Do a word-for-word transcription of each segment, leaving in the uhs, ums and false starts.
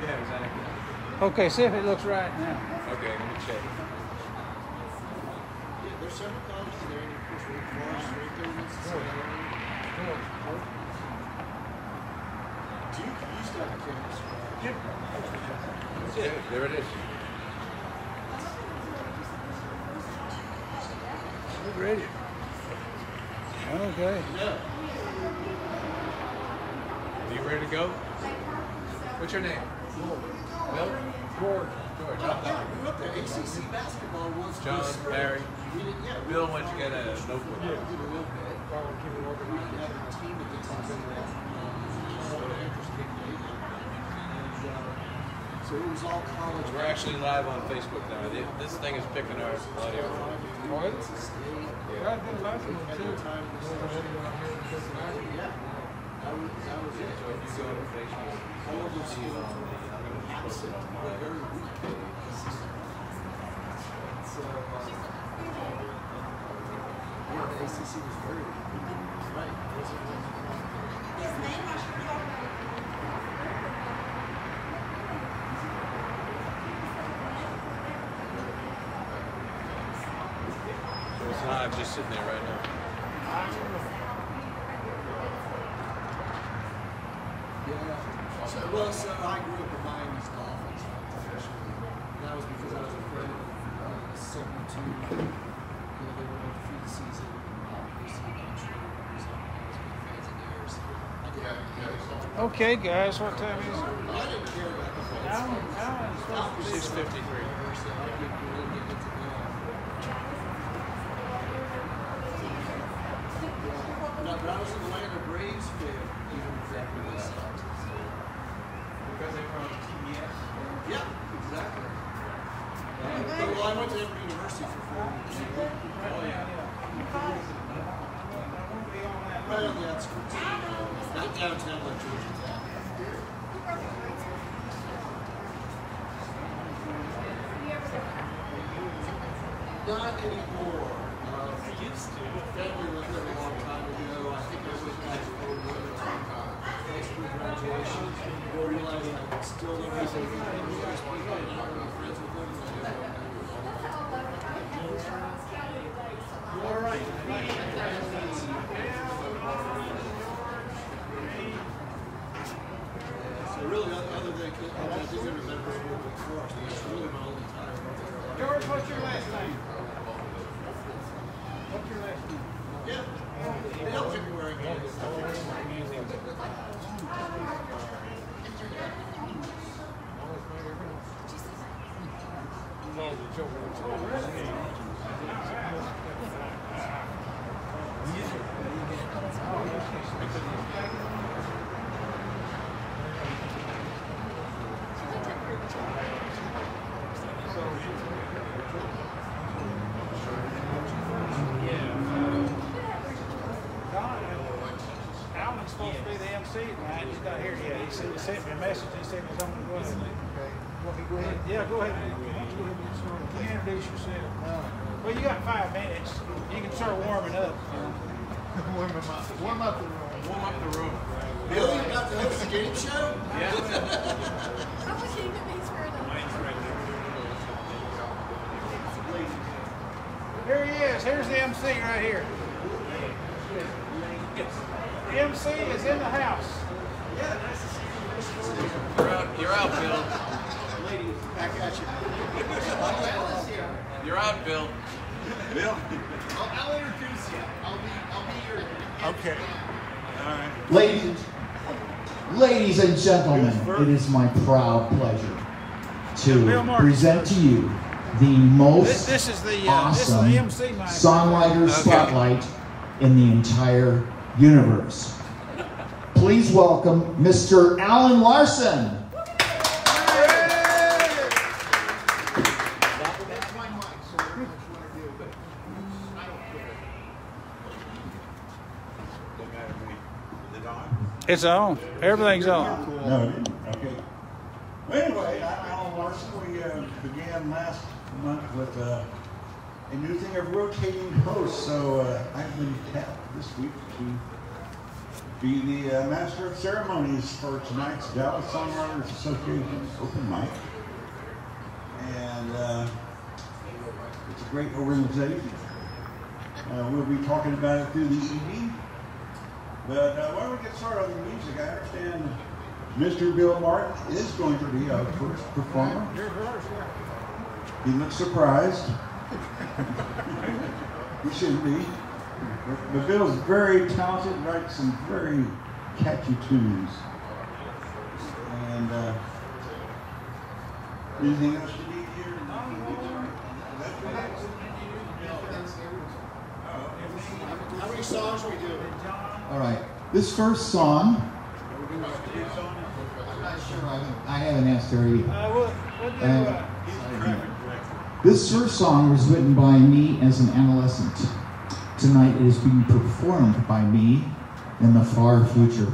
Yeah, exactly. Okay, see if it looks right now. Okay, let me check. Yeah, there's several colleges there, and of course, Wake Forest, right there, Winston-Salem. Duke used to have a campus. Yep. That's it. There it is. We're ready. Okay. Yeah. Are you ready to go? What's your name? Bill? George. George. Yeah, I grew up there. A C C basketball was John, Barry. We didn't, yeah, we Bill, why don't you get a notebook? did a little bit. We had a team at the time that so it was all college. We're actually live on Facebook now. This thing is picking our audio. What? Yeah. I did last one At too. the time, it was yeah. That was, that was it. So if you go to Facebook, All of the see it on the, I'm going to post it on my very weak. So, uh, yeah, the A C C was very weak. Right. His name I should talk So it's live, just sitting there right now. Yeah. So, well, so I grew up in Miami's Dolphins professionally. And that was because I was a friend of uh, seventy-two. You know, they were undefeated season. Obviously, I'm sure everybody's on as big fans of theirs. I did. Okay, guys, what time is it? I didn't care about the fans. Alan, Alan's supposed to be six fifty-three. So I didn't really get into that. No, but I was an Atlanta Braves fan even before they stopped. Because they were on T B S. Yeah, exactly. Uh, well, I went to Emory University for four years. Oh, yeah. Right on the outskirts. Not downtown like Georgia Tech. Not anymore. Uh, we used to. Family lived there a long time ago. I think I was back for high school graduation. I realized I could still live with some people and I'm not friends with them. All right. So really, other than I think I remember Wake Forest, that's really my only time. George, what's your last name? What's your last name? Yeah. It helps if you're wearing pants. Alan's supposed to be the M C tonight. He's not here yet. He said, he sent me a message. He said he's on the go ahead. Okay. Want me to go ahead? Yeah, go ahead. Why don't you go ahead and get started? Can you introduce yourself? Well, you got five minutes. You can start warming up. Warm up. Warm up the room. Warm up the room. Billy, you got to host the game show? Yeah. How much do you think he's for them? Mine's right there. Here he is. Here's the M C right here. The M C is in the house. Yeah, nice to see you. You're out, you're out, Bill. Ladies, back at you. You're out, Bill. Bill? I'll, I'll introduce you. I'll be, I'll be your. Okay. All right. Ladies, ladies and gentlemen, it is my proud pleasure to present to you the most This, this is the uh, this is awesome the M C mic. songwriter Okay. spotlight in the entire universe. Please welcome Mister Alan Larson. That's my mic, so whatever you want to do, but I don't care. Doesn't matter to me. Is it on? It's on. Everything's on. No, it didn't. Okay. Well, anyway, I- Alan Larson, we uh, began last month with uh, a new thing of rotating hosts. So uh, I've been tapped this week to be the uh, master of ceremonies for tonight's Dallas Songwriters Association open mic. And uh, it's a great organization. Uh, we'll be talking about it through the evening. But uh, why don't we get started on the music? I understand Mister Bill Martin is going to be our first performer. He looks surprised. He shouldn't be. But, but Bill's very talented, writes some very catchy tunes. And uh, anything else you need here? How many songs we do? All right. This first song, I'm not sure. I haven't, I haven't asked her yet. Uh, we'll, we'll do, Uh, uh, This first song was written by me as an adolescent. Tonight it is being performed by me in the far future.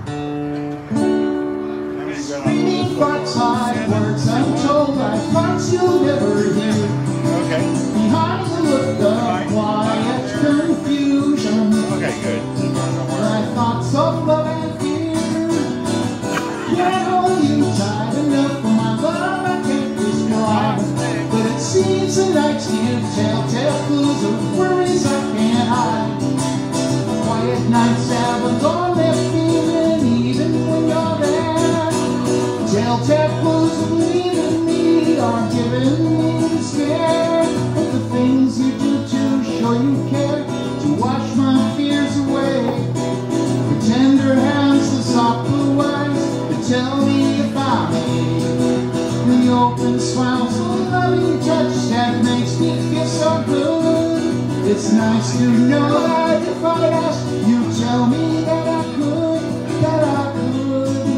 Speaking thoughts I words untold, I thought you'll never hear. okay. Behind the look of quiet confusion, Okay, good. my thoughts of love and fear. Can't hold you tight enough for my love I can't describe. But it seems the nights give telltale clues of worries I can't hide. Quiet nights have a lonely feeling even when you're there. Telltale clues of leaving me are giving me the scare. But the things you do to show you care, to wash my fears away. The tender hands, the soft blue eyes, that tell me if I'm a. The open smiles, the loving touch that makes me feel so good. It's nice to know that if I ask, you tell me that I could, that I could.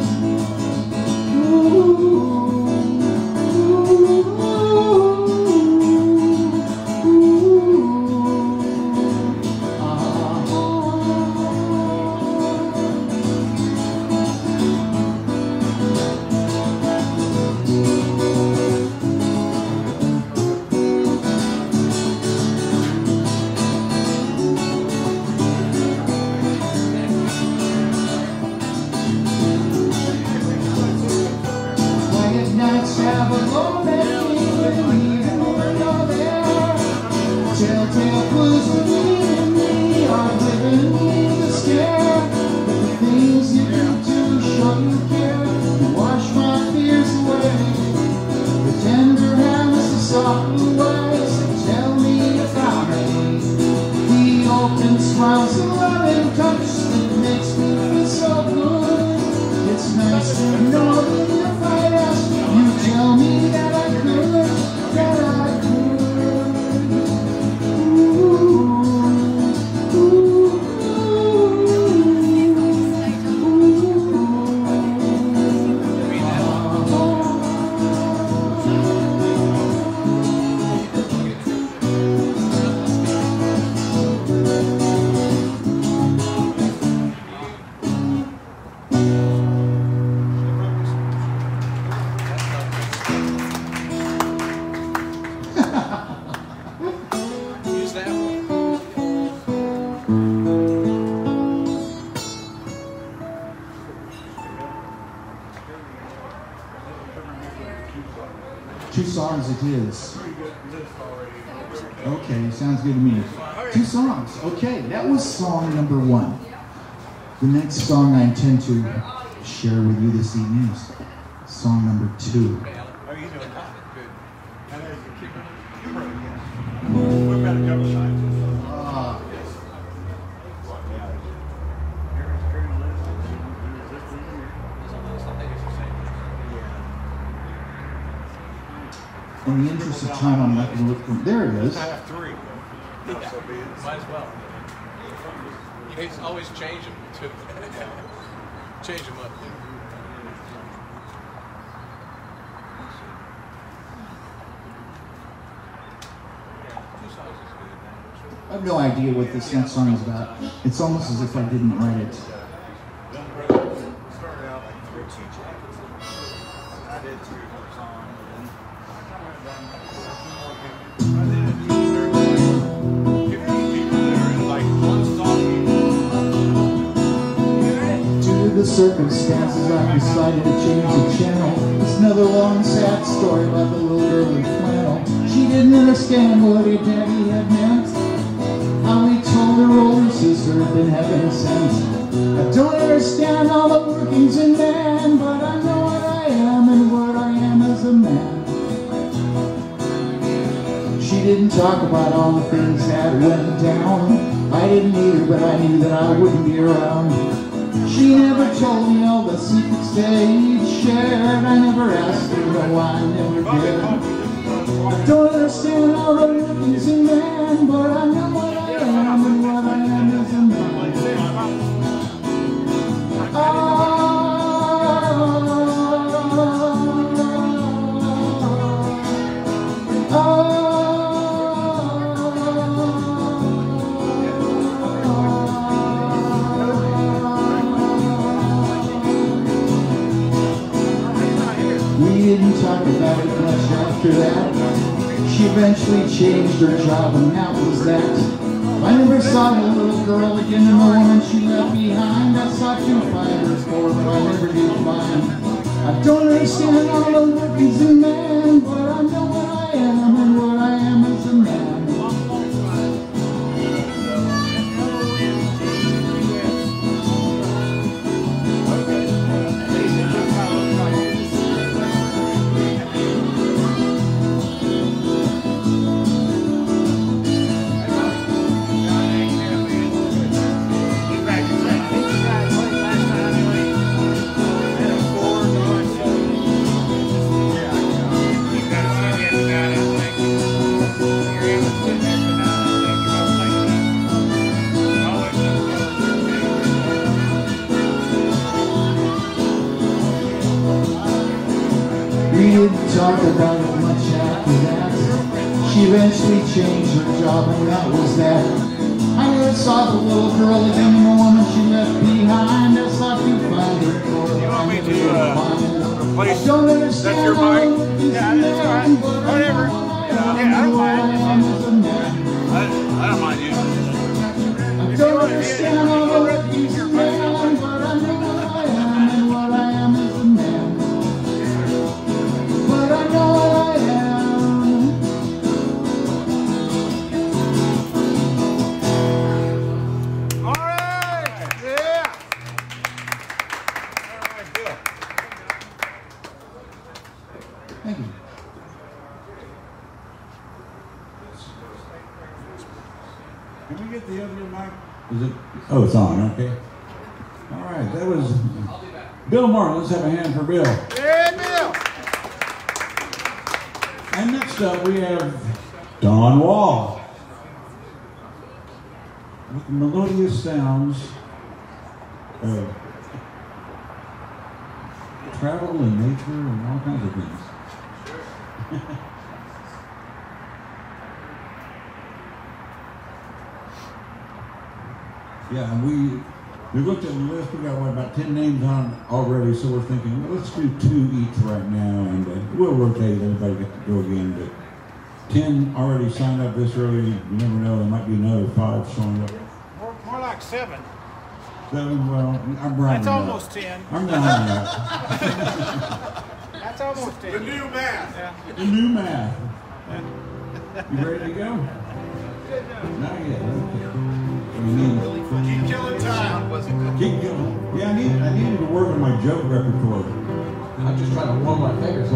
Ooh, ooh, ooh, ooh, ah. Quiet nights have a lonely feeling even when you're there. Telltale clues of leaving me are giving me the scare. But the things you do to show you care, to wash my fears away. The tender hands, the soft blue eyes that tell me if I'm a. The open smiles, the loving touch that makes me feel so good. It's nice to know that if I ask, you tell me that I could, that I could. Ooh, ooh, Use that one. Two songs it is. Okay, sounds good to me. Two songs. Okay, that was song number one. The next song I intend to share with you this evening is song number two. How are you doing? Good. We've got a couple signs. Uh, in the interest of time, I'm not going to look for. There it is. I have three. Yeah. Might as well. You can always change them too. Change them up. I have no idea what this next song is about. It's almost as if I didn't write it. Started out like three two jackets. I did two songs. I did a fifteen people there, and like one song. circumstances, I decided to change the channel. It's another long, sad story about the little girl in flannel. She didn't understand what her daddy had meant, how he told her older sister had been heaven sent. I don't understand all the workings in man, but I know what I am and what I am as a man. She didn't talk about all the things that went down. I didn't need her, but I knew that I wouldn't be around. She never told me all the secrets they shared. I never asked her, no, I never did. I don't understand all the workings in man, but I know what I am and what I am as a man. We didn't talk about it much after that. She eventually changed her job and that was that. I never saw the little girl again and the woman she left behind. I sought to find her for, but I never did find. I don't understand all the workings in man, but I know what I am and what I am as a man. We didn't talk about it much after that. She eventually changed her job and that was that. I never saw the little girl again and the woman she left behind. I sought to find her for her. You want me to uh, replace? I don't understand That's your mic? Yeah, that's all right. Whatever. Yeah, I don't mind. I, I don't mind using it. I don't understand all the workings in man, but I know what I am and what I am as a man. But I know what I am. All right. Yeah. All right, good. Thank you. Can we get the other mic? Is it? Oh, it's on. Okay. All right. That was Bill Martin. Let's have a hand for Bill. Yeah, Bill. And next up we have Don Wall with the melodious sounds of travel and nature and all kinds of things. Yeah, and we we looked at the list. We got what, about ten names on it already, so we're thinking, well, let's do two each right now, and uh, we'll rotate. Everybody get to go again. But ten already signed up this early. You never know; there might be another five showing up. More, more like seven. Seven. Well, I'm rounding That's up. almost ten. I'm rounding up. That's almost ten. The new math. Yeah. The new math. You ready to go? Not yet. Okay. We need. Keep killing time. Keep going. Yeah, I need. I needed to work on my joke repertoire. I'm just trying to warm my fingers up.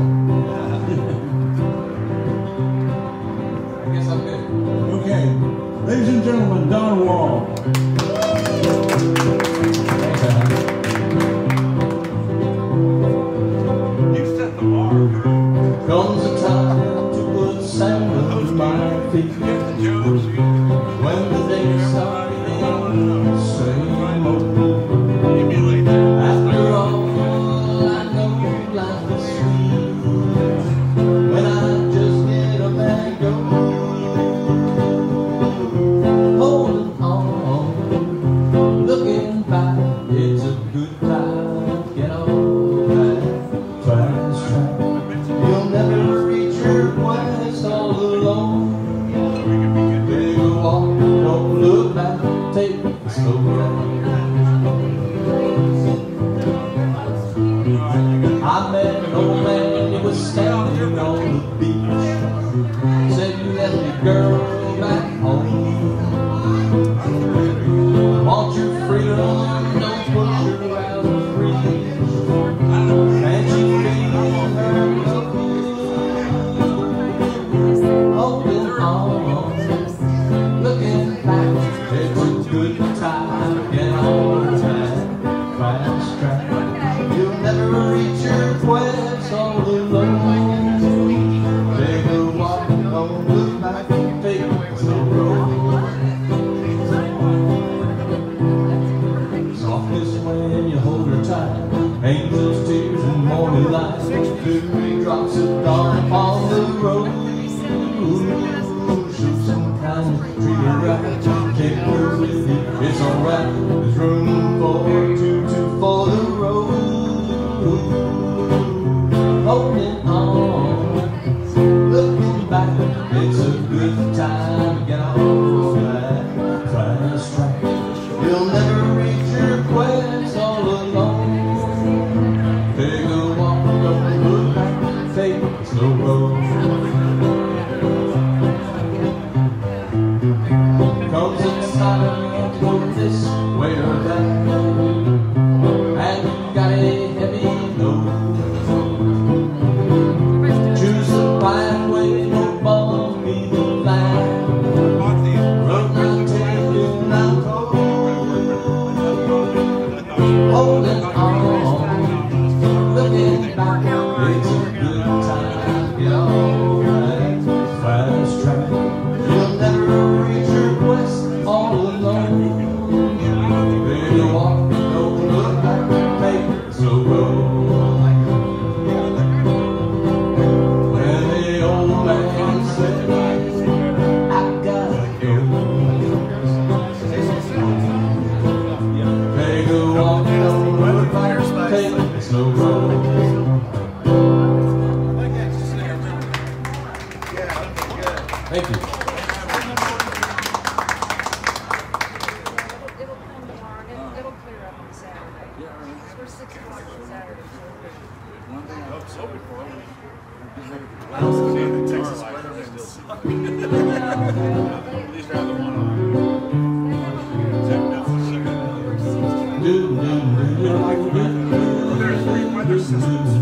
I guess I'm good. Okay, ladies and gentlemen, Don Wall. Thanks, Alan. You set the bar. Comes a time to put sand under my feet. When the day starts again, same old. After all, I know life is sweet. When I just get a bag of holding on, looking an old man, he was standing on the beach. Said you left your girl back home. Want your freedom, don't put her out of reach. And she feel her love, holding on, looking back. It's a good time to get on that fast track. You'll never reach your quest all alone. Take a walk, don't look back, take a slow road. Softest when you hold her tight, angels, tears, and morning light. Dewy drops of dawn upon the road. Show some kind, treat her right, take her with you, it's alright. There's room for two, two for the road. Holding on, looking back, it's a good time to get on that fast track. You'll never reach your quest all alone. Take a walk, don't look back, take a slow road. Comes inside, go this way or that, and you got a heavy load. Choose the pathway, no bumpy line. Road not taken, not cold. Holding on, looking back, it's a good time to get on that fast track. You'll never reach your quest all alone. Baby, walk, don't look back, take a slow road. When the old man said, I gotta go. Take a walk, don't look back, take a slow road. Thank you. It'll come tomorrow, and it'll, it'll clear up on Saturday. Because we're six o'clock on Saturday. One thing I hope so before at least rather one There's three weather systems.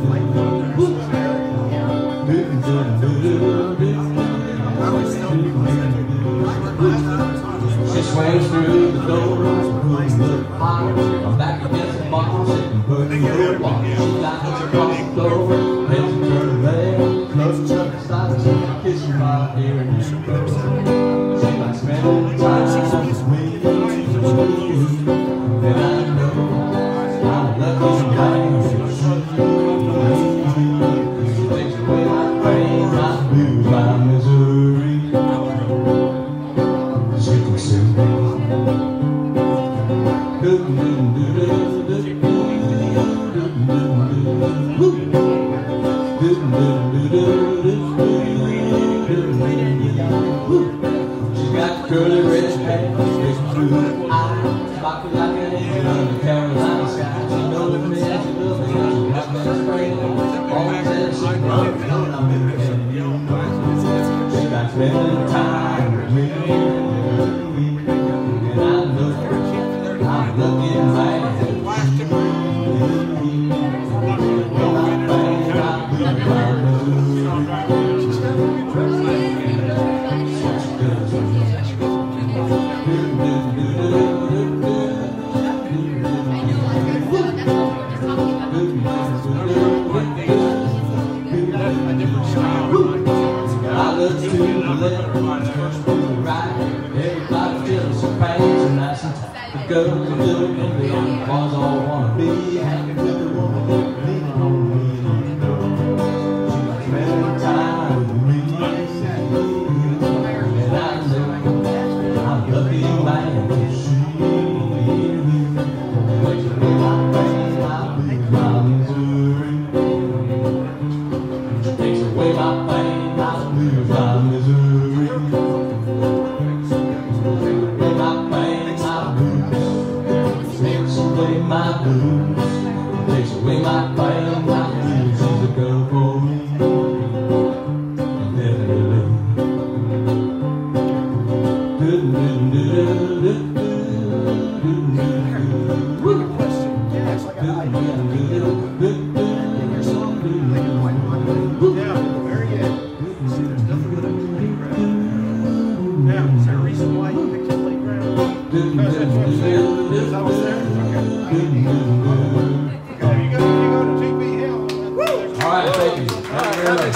She swings through the door, pulls the fire. I'm back against the bar, sitting putting her water. She lies across the floor, heads and turn red. Close up the side, kissing my ear and she goes. She likes spending time with me, and I know I'm lucky man. She takes away my pain, my blues, my misery. She can soothe me. She's got curly red hair, big blue eyes, sparkly like an angel under Carolina sky. She knows me, she loves me, she has been spraying. Always says she's running, and I'm in the you. She got spending time with me, and I know I'm lucky man. I look to the left, to the right. Everybody feels so fast and nice and tight. The girls are looking and the boys all wanna be hanging with the woman, leaning on me. She's spending time with me, and I know I'm lucky man. She takes away my pain, my blues, my misery. She takes away my pain, my blues, my misery. Take away my pain, my blues. Takes away my blues. right, thank you. Thank you very much.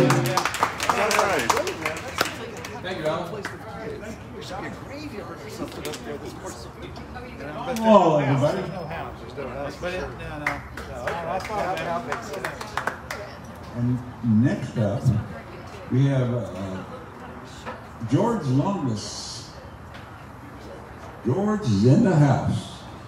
Thank you, Alan. Hello, everybody. No houses, no houses. But it, no, no, no. I thought about it. And next up, we have uh, George Longus. George is in the house.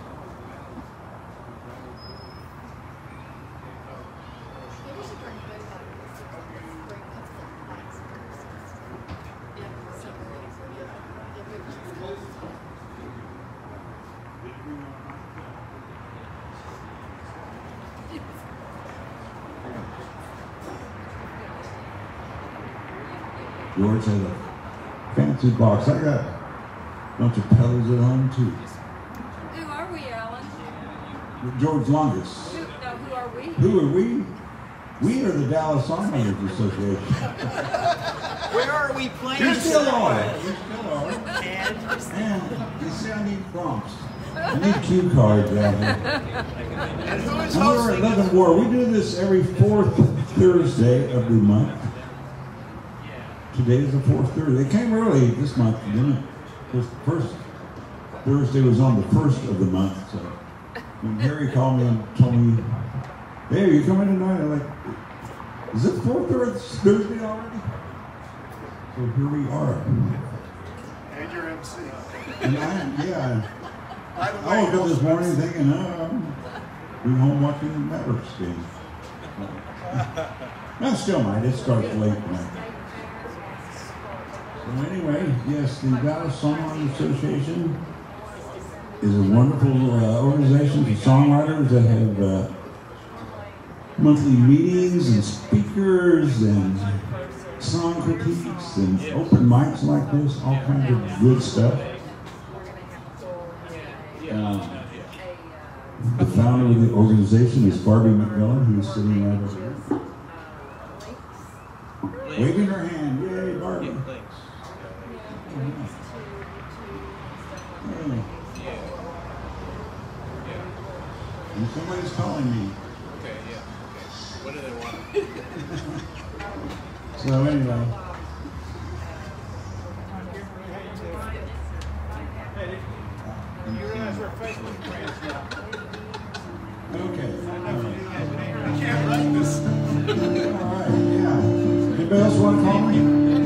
George has a fancy box. I got a bunch of pedals at home too. Who are we, Alan? George Longus. Who, no, who are we? Who are we? We are the Dallas Songwriters Association. Where are we playing? You still are. You still are. And you see, I need prompts. I need cue cards out here. And who is And we're at hosting Love and War. We do this every fourth Thursday of the month. Today is the fourth Thursday. It came early this month, didn't it? The first Thursday was on the first of the month. So when Harry called me and told me, "Hey, are you coming tonight?" I'm like, "Is it fourth Thursday already?" So here we are. And your M C. And I, yeah, I woke up this morning thinking, "Oh, I'm home watching the Mavericks game." No, still might. It starts late tonight. So anyway, yes, the Dallas Songwriters Association is a wonderful uh, organization for songwriters that have uh, monthly meetings and speakers and song critiques and open mics like this, all kinds of good stuff. Uh, the founder of the organization is Barbie McMillan, who's sitting right over here. Waving her hand, yay, Barbie. Oh. And somebody's calling me. Okay, yeah, okay. What do they want? So anyway. You realize we're Facebook friends now. Okay. I can't write this. All right, yeah. Anybody else want to call me?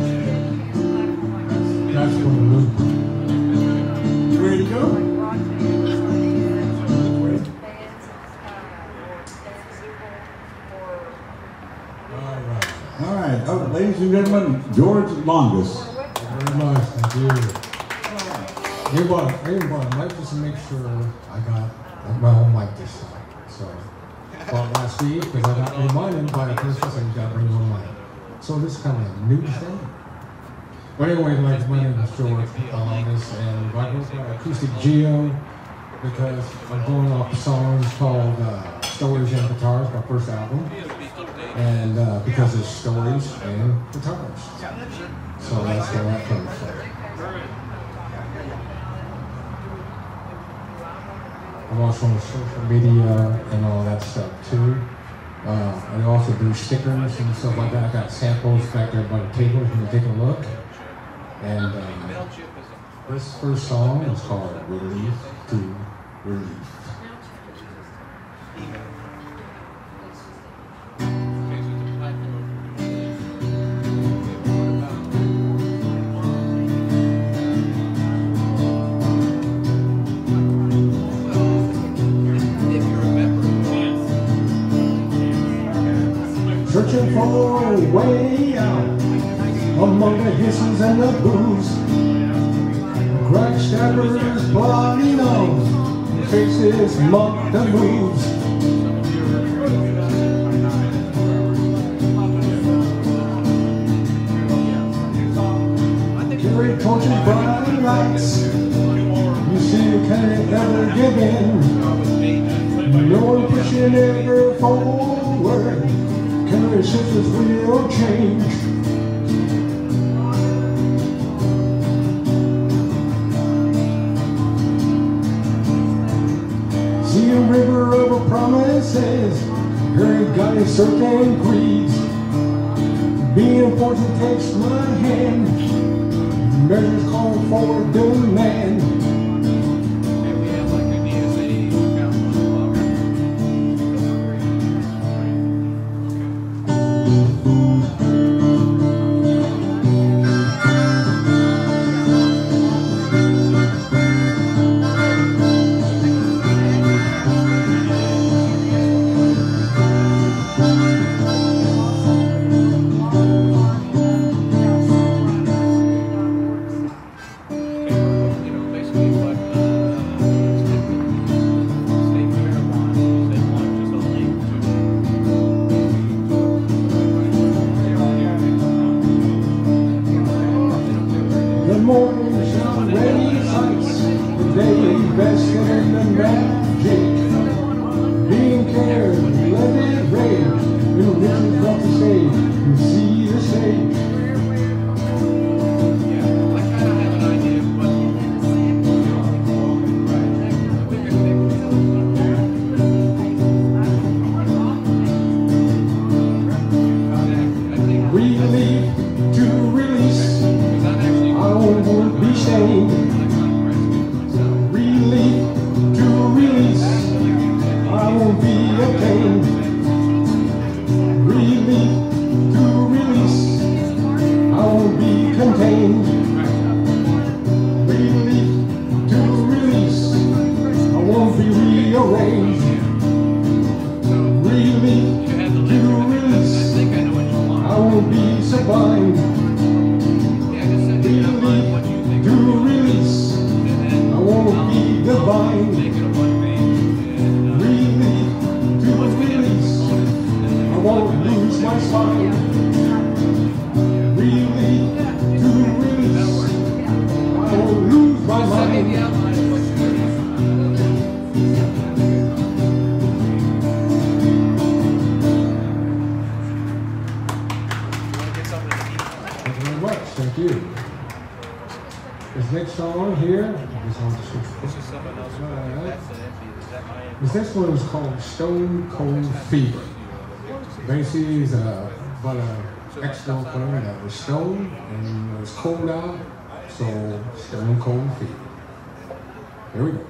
That's what I'm doing. You ready to go? All right, oh, ladies and gentlemen, George Longus. Thank you very much, thank you. I bought, I even bought a mic just to make sure I got my own mic this time. So, bought last week because I got reminded by a person that you got to bring your own mic. So this is kind of a new thing. But anyway, like my name is George Longus, and I go for Acoustic Geo because I'm going off songs called uh, Stories and Guitars, my first album. And uh, because it's stories and guitars. So that's where that comes from. I'm also on social media and all that stuff too. Uh, I also do stickers and stuff like that. I got samples back there by the table if you can take a look. And um, this first song is called Relief to Relief. Searching for a way out among the hisses and the boos, crack stabbers, bloody nose, faces mock the moves. Carry torches, bright lights, you see you can't ever give in. No one pushing ever forward. Carry sisters will change. See a river of promises, her God is certain and creeds. Being fortune takes my hand, measures call for demand. This next one was called Stone Cold Fever. Basically, it's uh, about an ex-girlfriend that was stoned and it was cold out, so Stone Cold Fever. Here we go.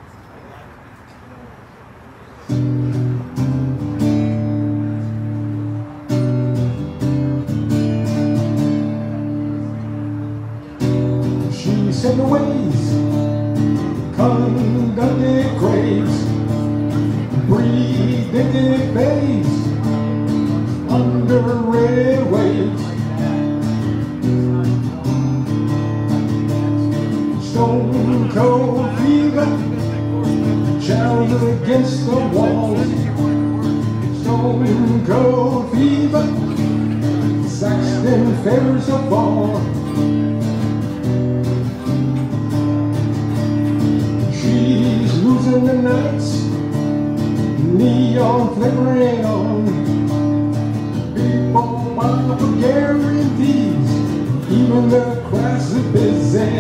She said the ways, conducted graves, predicted fades under red waves. Stone cold fever, shadows against the walls. Stone cold fever, Saxton feathers of fall. She's losing the nights, neon flickering on. People buy for guarantees, even the class is busy.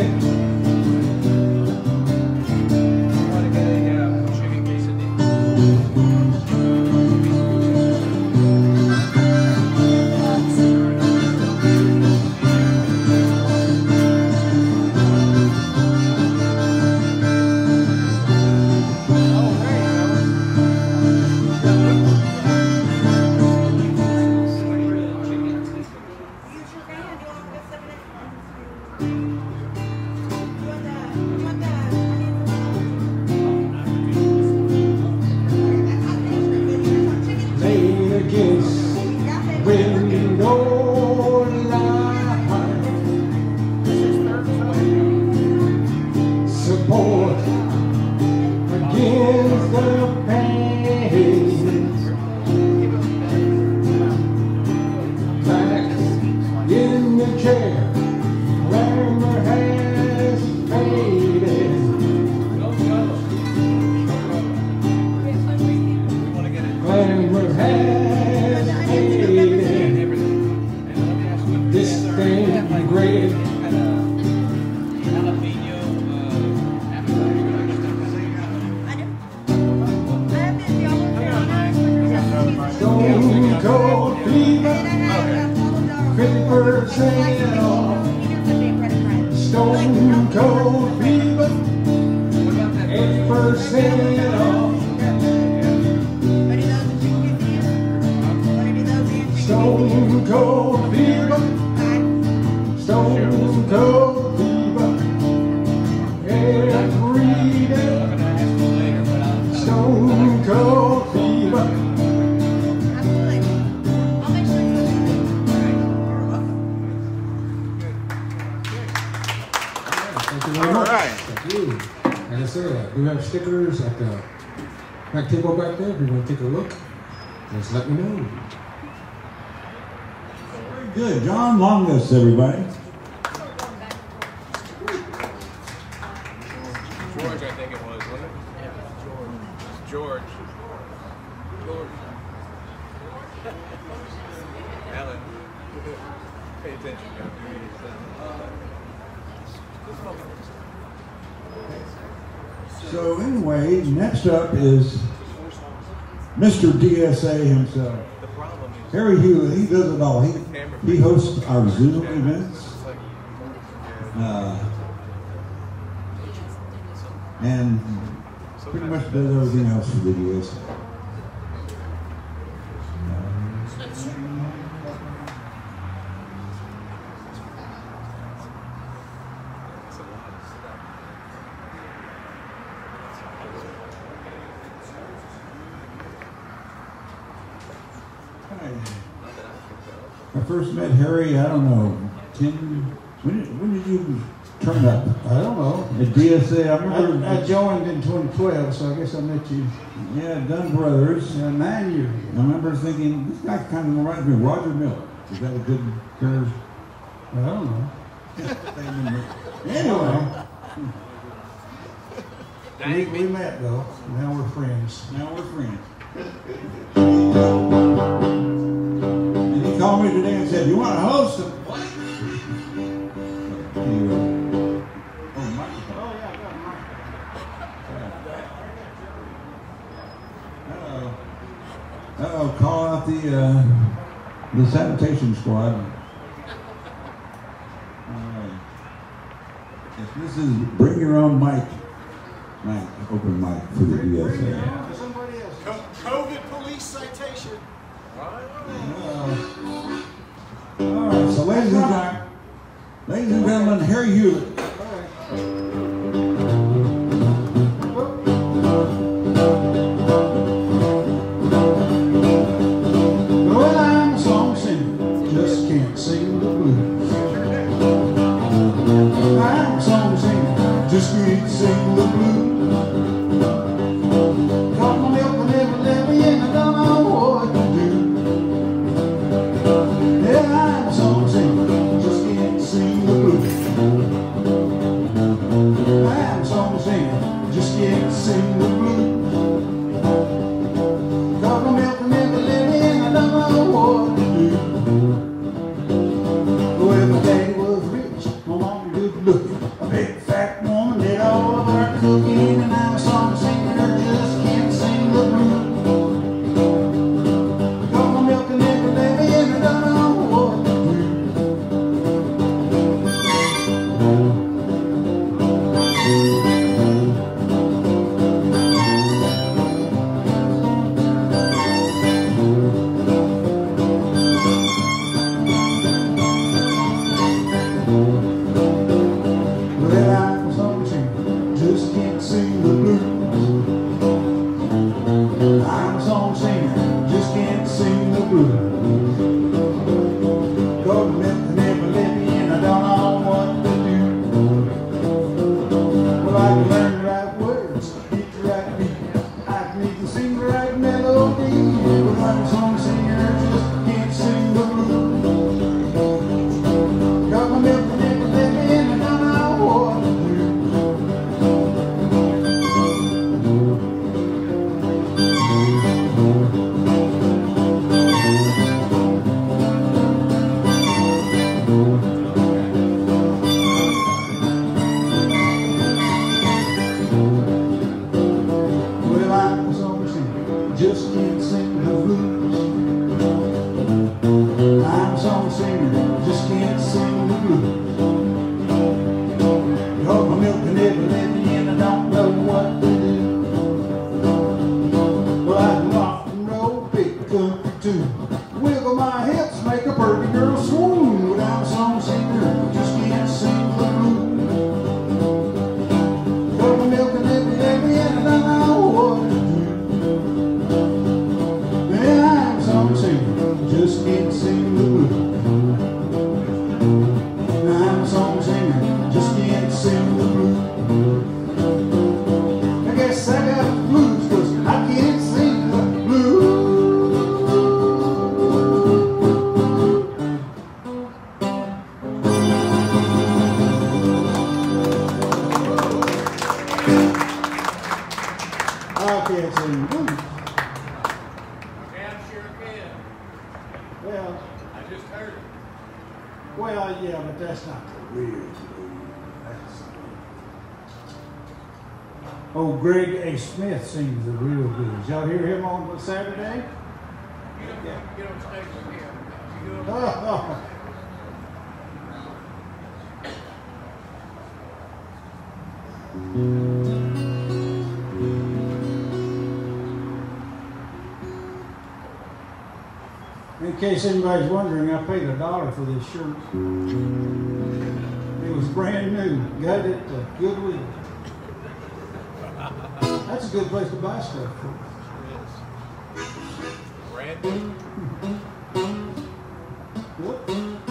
singing off. Stone Cold Fever. At first singing off. Stone Cold Fever. Stone Cold Fever. Every day. Stone Cold Fever. Thank you very much. Thank you. And I say that. We have stickers at the back table back there. If you want to take a look, just let me know. Very good. John Longus, everybody. George, I think it was, wasn't it? Yeah, George. George. George. Alan, pay attention. So anyway, next up is Mister D S A himself. The problem is Harry Hewlett, he does it all. He, he hosts our Zoom events. Uh, and pretty much does everything else for the D S A. I first met Harry, I don't know, ten, when did, when did you turn up? I don't know. At D S A, I remember. I, I joined in twenty twelve, so I guess I met you. Yeah, Dunn Brothers. Uh, nine years. I remember thinking, this guy kind of reminds me of Roger Miller. Is that a good curve? I don't know. Anyway. We, we met though. Now we're friends. Now we're friends. And he called me today and said, you want to host a what? Anyway. Oh, microphone. Oh, yeah, I got a microphone. Uh-oh. Uh-oh, call out the, uh, the sanitation squad. All right. Yes, this is Bring Your Own Mic night, open mic for the D S A. Somebody else. COVID police citation. Uh, all right, so ladies and gentlemen, ladies and gentlemen, Harry Hewlett. Well, I'm a song singer, just can't sing the blues. I'm a song singer, just can't sing the blues. Got my milk and never let me in, I don't know what to do. Yeah, I'm a song singer, just can't sing the blues. I'm a song singer, just can't sing the blues. Got my milk and never let me in, I don't know what to do. Well, my daddy was rich, my mom good looking, a big fat woman did all of her cooking, and I'm a song singer, just can't sing the blues. Got my milk and never let me in, I don't know what to do. Well, I'm a song singer, just can't sing the blues. I'm a song singer, just can't sing the blues. Got my milk and never let me in, I don't know what to do. Well, I can learn the right words, hit the right beat. I can even sing the right melody. But I'm a song singer, just can't sing the blues. Got my milk and never let me in, I don't know what to do. Well, I'm a song singer, just can't sing the blues. I'm a song singer, just can't sing the blues. Hold my milk and never let me in, I don't know what to do. Well, I can rock and roll, big country too. Wiggle my hips, make a pretty girl swoon. But I'm a song singer, just can't sing the blues. Hold my milk and never let me in, I don't know what to do. Well, I'm a song singer, just can't sing the blues. I'm a song singer, just can't sing the blues. I guess I got the blues, cause I can't sing the blues. I can't sing the blues. Damn sure can. Well, I just heard it. well, yeah, but that's not the real blues. That's Oh, Greg A. Smith sings the real blues. Y'all hear him on Saturday? You don't have to get on stage with him. You do it. Oh, in case anybody's wondering, I paid a dollar for this shirt. It was brand new. Got it at Goodwill. That's a good place to buy stuff for. Randy? What?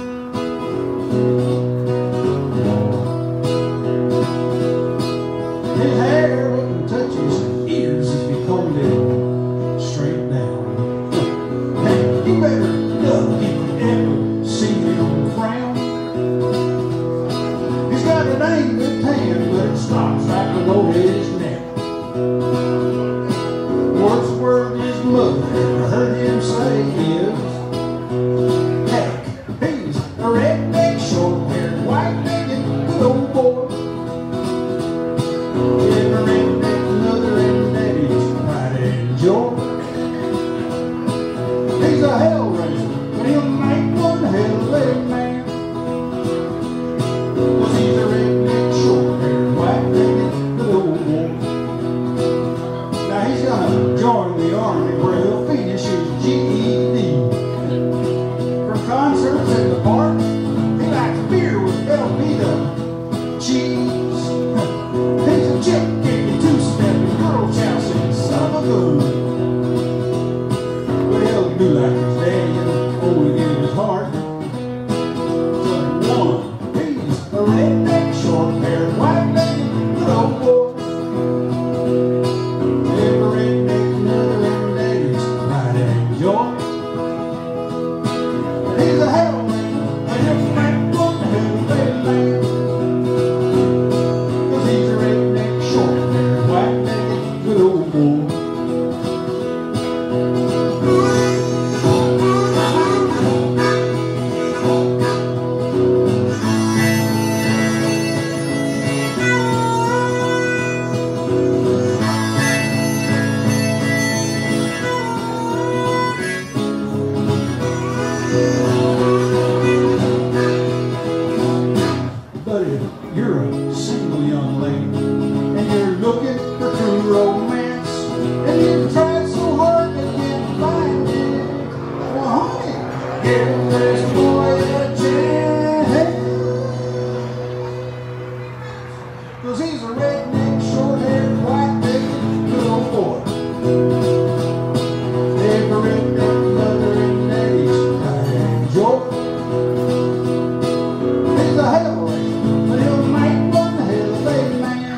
His hair wouldn't touch his ears if he combed it straight down. Hey, you better look if you ever see him frown. He's got a dang good tan, but it stops right below his neck. Wordsworth, his mother, I heard him say is, heck, he's a redneck, short-haired, white-legged, good old boy. Every redneck mother and daddy's pride and joy. He's a hell raiser, but he'll make one hell of a man. 'Cause he's a redneck, short-haired, white-legged, good old boy. Now he's gonna join the army where he'll finish his G E D. For concerts in the park, he likes beer with Velveeta cheese. He's a chip kicking, two-stepping, girl chousing son of a gun. Well, he'll do like his daddy and only give his heart. So one, he's a redneck, short-haired, white-legged, good old boy. Every redneck mother and daddy's pride and joy. He's a hell man, and he'll make one hell of a man. 'Cause he's a redneck, short-haired, white-legged, good old boy. But if you're a single young lady and you're looking for true romance and you've tried so hard to get find it, well, honey, give this boy a chance. 'Cause he's a redneck, short-haired, white-legged, good old boy. Every redneck mother and daddy's pride and joy. He's a hell raiser, but he'll make one hell of a man.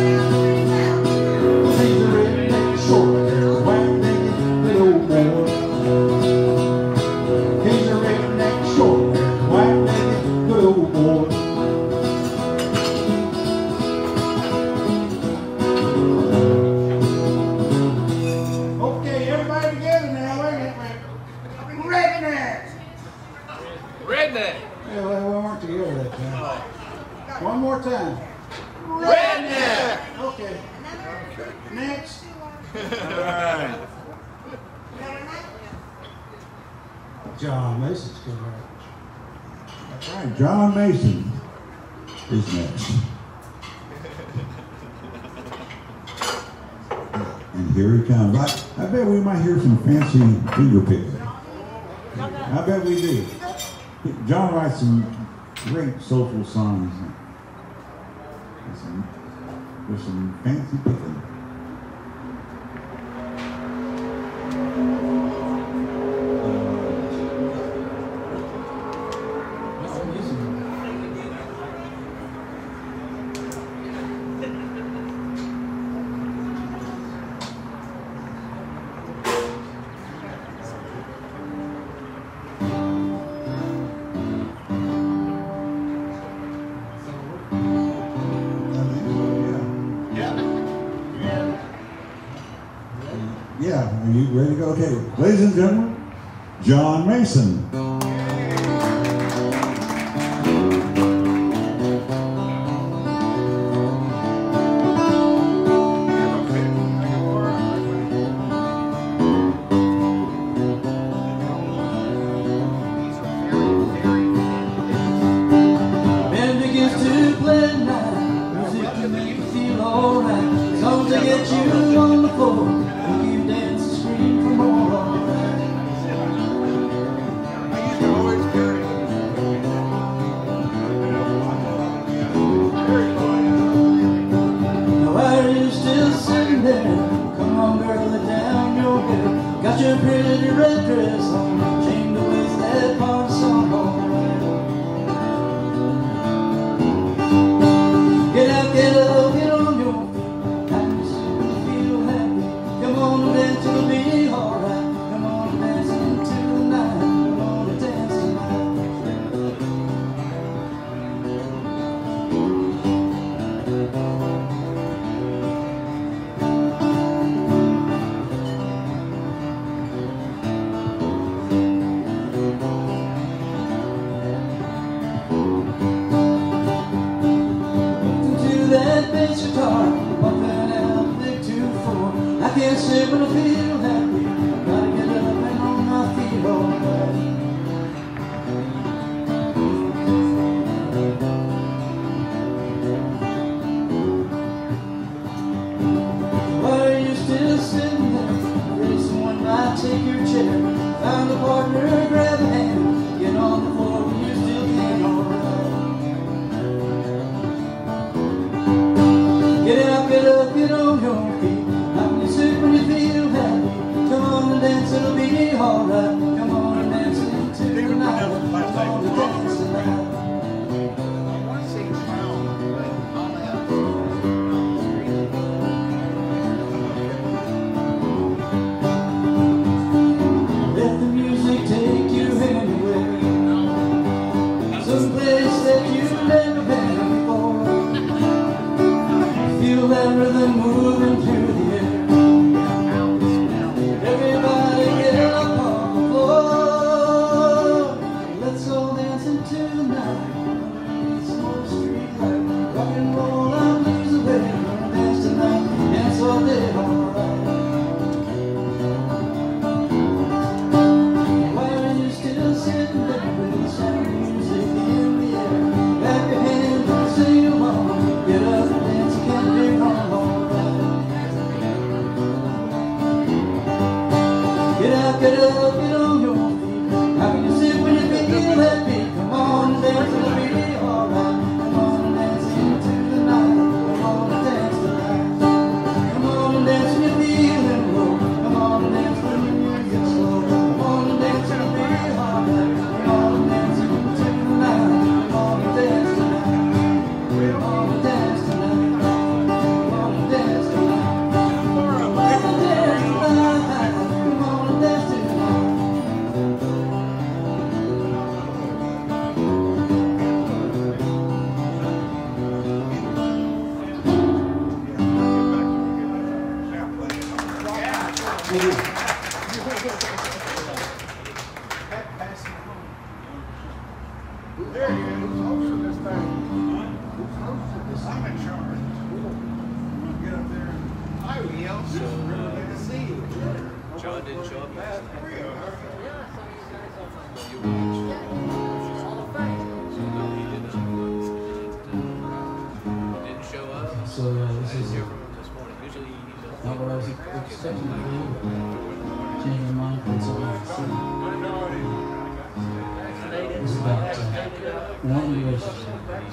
'Cause he's a redneck, short-haired, white-legged, good old boy. He's a redneck, short-haired, white-legged, good old boy. Okay, everybody together now. Wait a minute. Redneck. Redneck. Yeah, well, we weren't together that time. One more time. Redneck. Okay. Next. All right. John Mason's coming up. That's right, John Mason is next. And here he comes. I, I bet we might hear some fancy finger picking. I bet we do. John writes some great soulful songs. With some, with some fancy picking. Yeah, are you ready to go? Okay, ladies and gentlemen, John Mason. Band begins to play now, music to make you feel alright. Songs to get you on the floor. Got your pretty red dress on, chained to waist that part song, alright. Get out, get up, get on your feet. I can see you feel happy. Come on and dance, it'll be alright. Come on and dance into the night. Come on and dance tonight. I can't sit when I feel happy. Gotta get up and on my feet alright. Why are you still sitting there? Maybe someone might take your chair. Find a partner, grab a hand. Get on the floor when you still can, alright. Get out, get up, get on your feet. When you feel happy, come on and dance, it'll be alright. Come on and dance into the night. Come on and dance tonight. Let the music take you anywhere, someplace that you've never been before. Feel that rhythm moving through the air. Get up, get on your feet. How can you sit when you feel happy? Come on and dance, it'll be alright. Come on and dance into the night. Come on and dance tonight. Come on and dance when you're feeling low. Come on and dance when your music's slow. Come on and dance, it'll be alright. Come on and dance into the night. Come on and dance tonight. Come on and dance tonight. Come on and dance tonight. Come on and dance tonight. Come on and dance tonight. There he is. Who's hosting this thing? Who's hosting this? I'm in charge. Get up there. I will. So, uh, see you. John didn't show up. Three of us. you watch. Hall of Fame. So no, he didn't. Didn't show up. So uh, I this didn't is hear from him this morning. Usually he's not what I was expecting to do. Changing my mind from something to see. It's about uh, one relationship.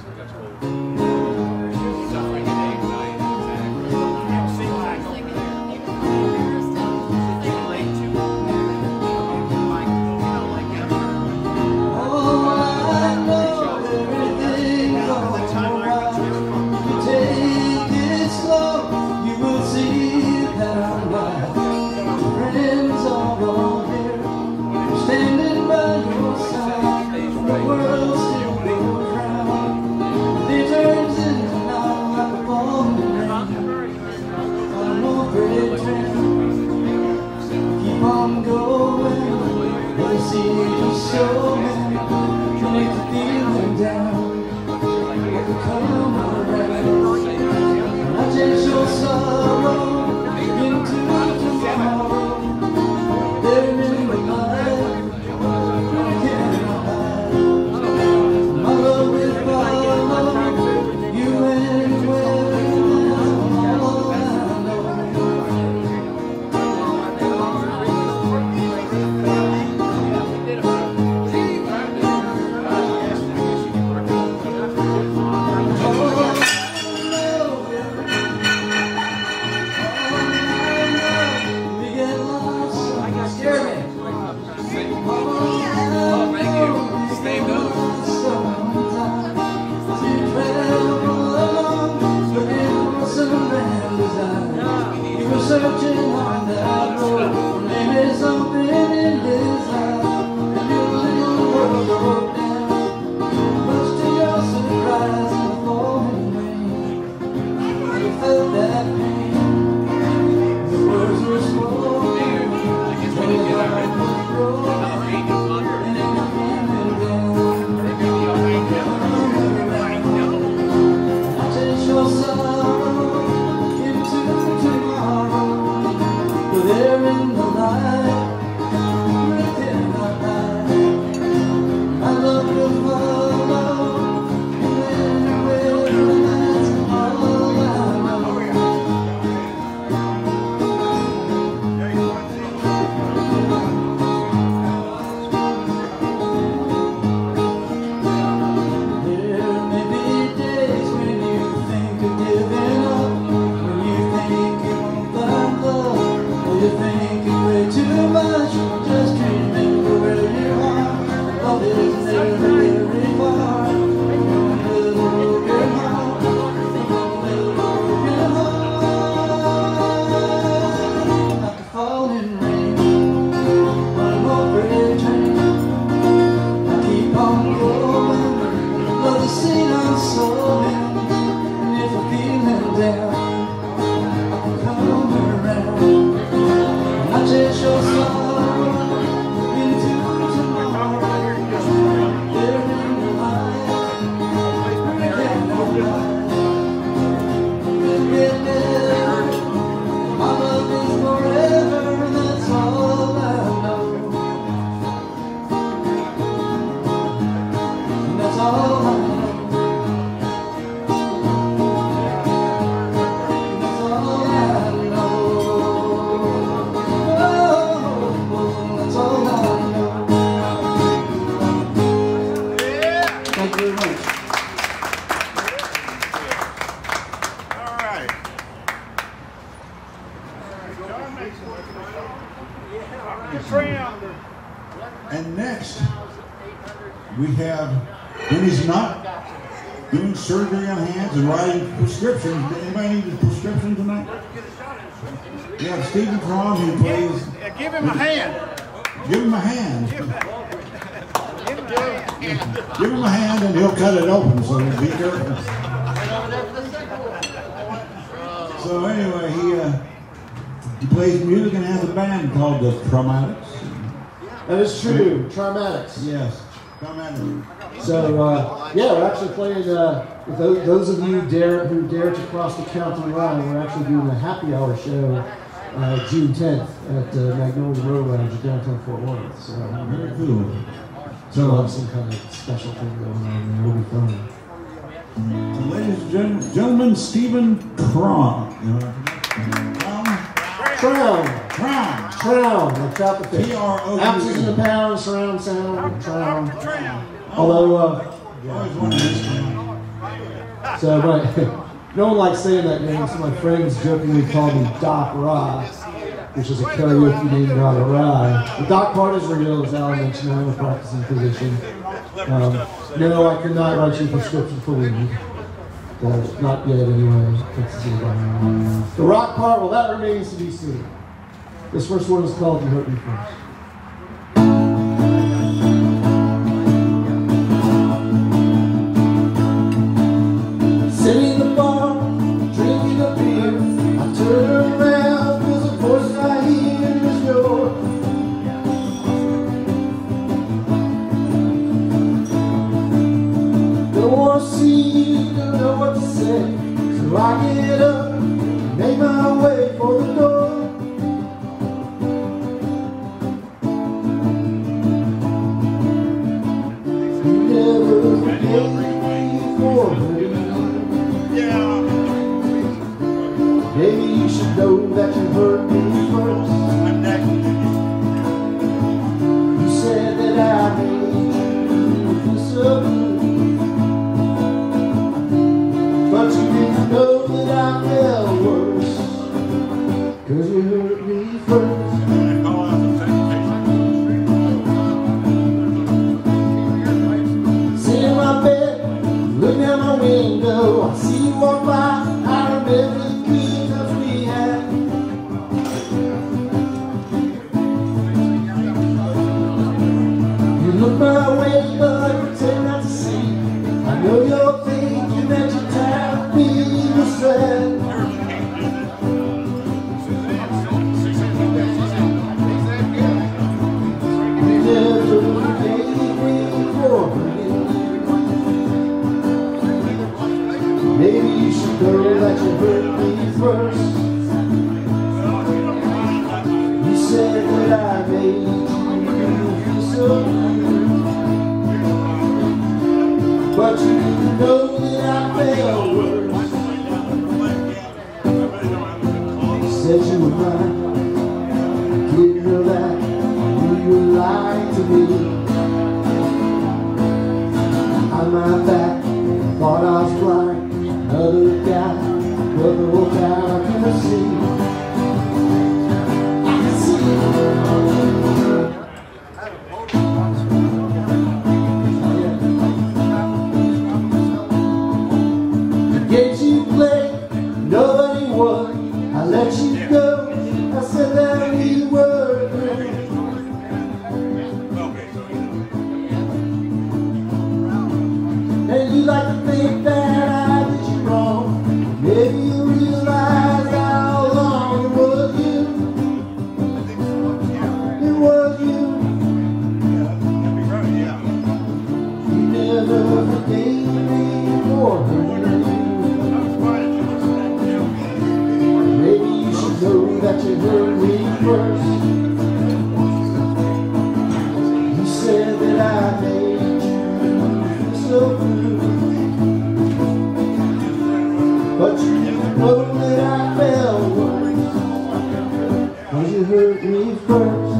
And next, we have, when he's not doing surgery on hands and writing prescriptions, does anybody need a prescription tonight? We have Stephen Cron, who plays. Give, give him a hand. Give him a hand. Give him a hand. Give him a hand and he'll cut it open, so be careful. So anyway, he uh, he plays music and has a band called the Traumatics. That is true, Traumatics. Yes, Traumatics. So uh, yeah, we're actually playing. Uh, with those, those of you dare who dare to cross the county line, we're actually doing a happy hour show uh, June tenth at uh, Magnolia Row Lounge in downtown Fort Worth. So very cool. So we'll have some kind of special thing going on there. It'll be fun. So ladies and gen- gentlemen, Stephen Cron. You know, Trown. Cron. Trown. Like trout the fish. T R O U N. Ounces in a pound, surround sound, Trown. Although, uh, Always wanted this one. so my, no one likes saying that name, so my friends jokingly call me Doc Rye, which is a karaoke name about a rye. The Doc part is real, as Alan mentioned, I'm a practicing physician. Um, no, I could not write you a prescription for weed. Uh, not yet, anyway. The rock part, well, that remains to be seen. This first one is called You Hurt Me First. Sitting in the bar, drinking a beer, I turn around, cause the voice I hear is yours. Don't want to see you, don't know what to say, so I get up, make my way for the door. You never forgave me for hurting. Maybe you should know that you hurt me first. You said that I made you feel so good, but you didn't know that I felt worse, cause you hurt me first. Sitting in my bed, looking out my window, I see you walk by, I remember my way, but I pretend not to see. I know you're thinking that you tapped me with sand. You never forgave me for hurting. Maybe you should know that you hurt me first. You said that I made you feel so good, but you didn't know that I felt worse. You said you were mine, didn't know that, you were lying to me. On my back, thought I was blind, another guy, but the whole time I couldn't see. I can see. Games you played, nobody won. I let you go, I said that we were through. And you like to think that I did you wrong. Maybe you realize how long it was you. It was you. You never forgave me for hurting you. Know that you hurt me first. You said that I made you feel so good, but you didn't know that I felt worse, cause you hurt me first.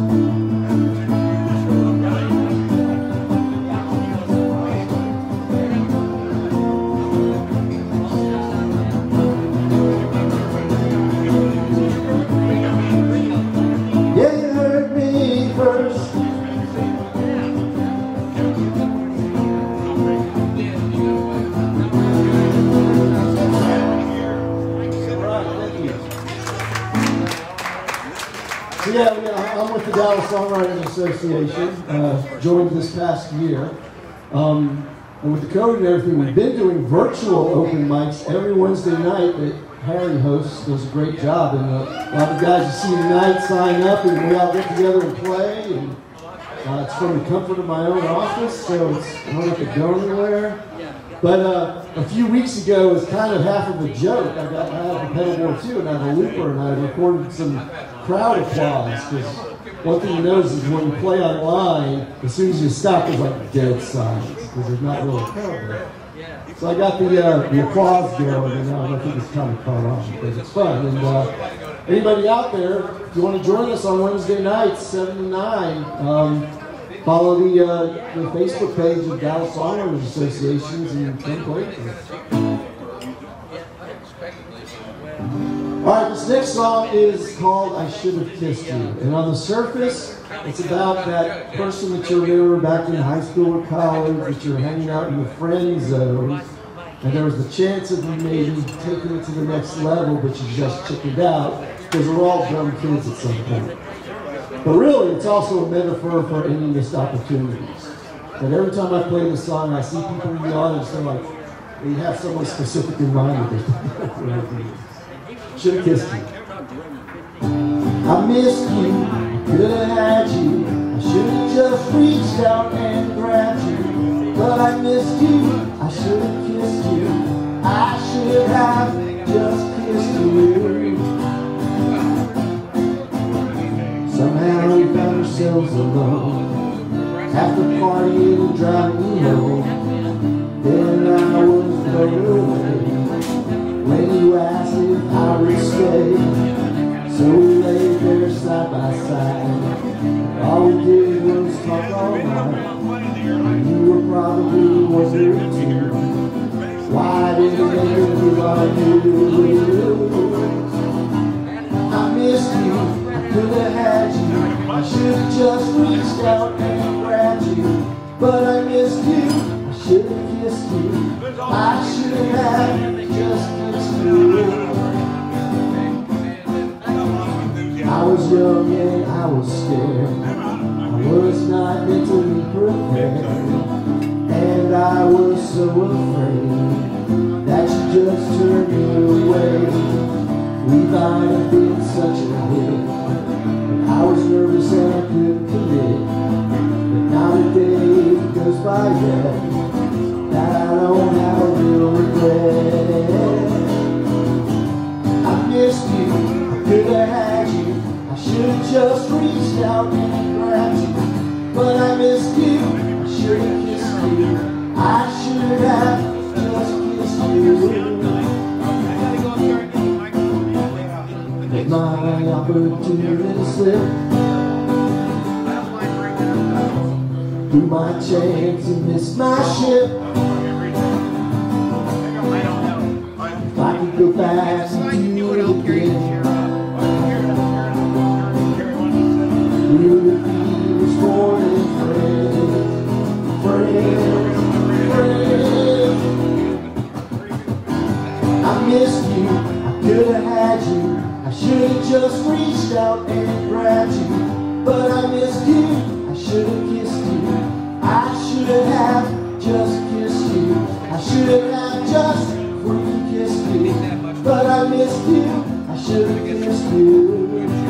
Yeah, yeah, I'm with the Dallas Songwriters Association, uh, joined this past year. Um, and with the COVID and everything, we've been doing virtual open mics every Wednesday night that Harry hosts, does a great job. And uh, a lot of the guys you see tonight sign up and we all get together and play. And uh, it's from the comfort of my own office, so it's, I don't have to go anywhere. But uh, a few weeks ago, it was kind of half of a joke. I got I have a pedal board too, and I have a looper, and I recorded some crowd applause because one thing you notice is when you play online, as soon as you stop, there's like dead silence because there's not really a crowd there. So I got the uh, the applause going, and now I think it's kind of caught on because it's fun. And uh, anybody out there, if you want to join us on Wednesday nights, seven to nine, um, follow the uh, the Facebook page of Dallas Songwriters Associations and come play with us. All right, this next song is called "I Should Have Kissed You," and on the surface, it's about that person that you remember back in high school or college that you're hanging out in the friend zone, and there was the chance of you maybe taking it to the next level, but you just chickened out because we're all dumb kids at some point. But really, it's also a metaphor for any missed opportunities. And every time I play this song, I see people in the audience, they're like, they have someone specific in mind that they should have kissed you. I missed you, could have had you. I should have just reached out and grabbed you. But I missed you, I should have kissed you. I should have just kissed you. Somehow we found ourselves alone, after partying and driving home. Then I was blown away when you asked if I would stay. So we lay there side by side. All we did was talk all night. And you were probably wondering too, why didn't everybody do? I missed you, I could have had you. I should have just reached out and grabbed you. But I missed you, I should have kissed you. I should have just kissed you. I was young and I was scared. I was not mentally prepared. And I was so afraid that you just turned me away. We might have been such a hit, but I was nervous and I couldn't commit. But not a day goes by yet that I don't have a real regret. I missed you, I could have had you. I should have just reached out and grabbed you. But I missed you, I should have kissed you. I should have just kissed you. Let my opportunity slip through my chance and miss my ship. If I could go back and do it again, we would be more than friends, friends, friends. I missed you, I could have had you. I should have just reached out and grabbed you. But I missed you, I should have kissed you. I should have just kissed you. I should have just freaking kissed you. But I missed you, I should have kissed you.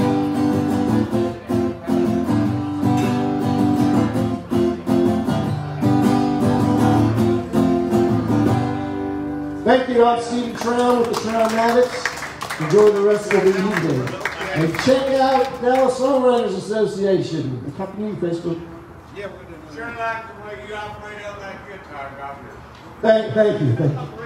Thank you, I'm Stephen Trown with the Trown Addicts. Enjoy the rest of the evening. And check out Dallas Songwriters Association. The company, Facebook. Yeah, we do. Sure like the way you operate on that guitar, Doctor. Thank, thank you, thank you.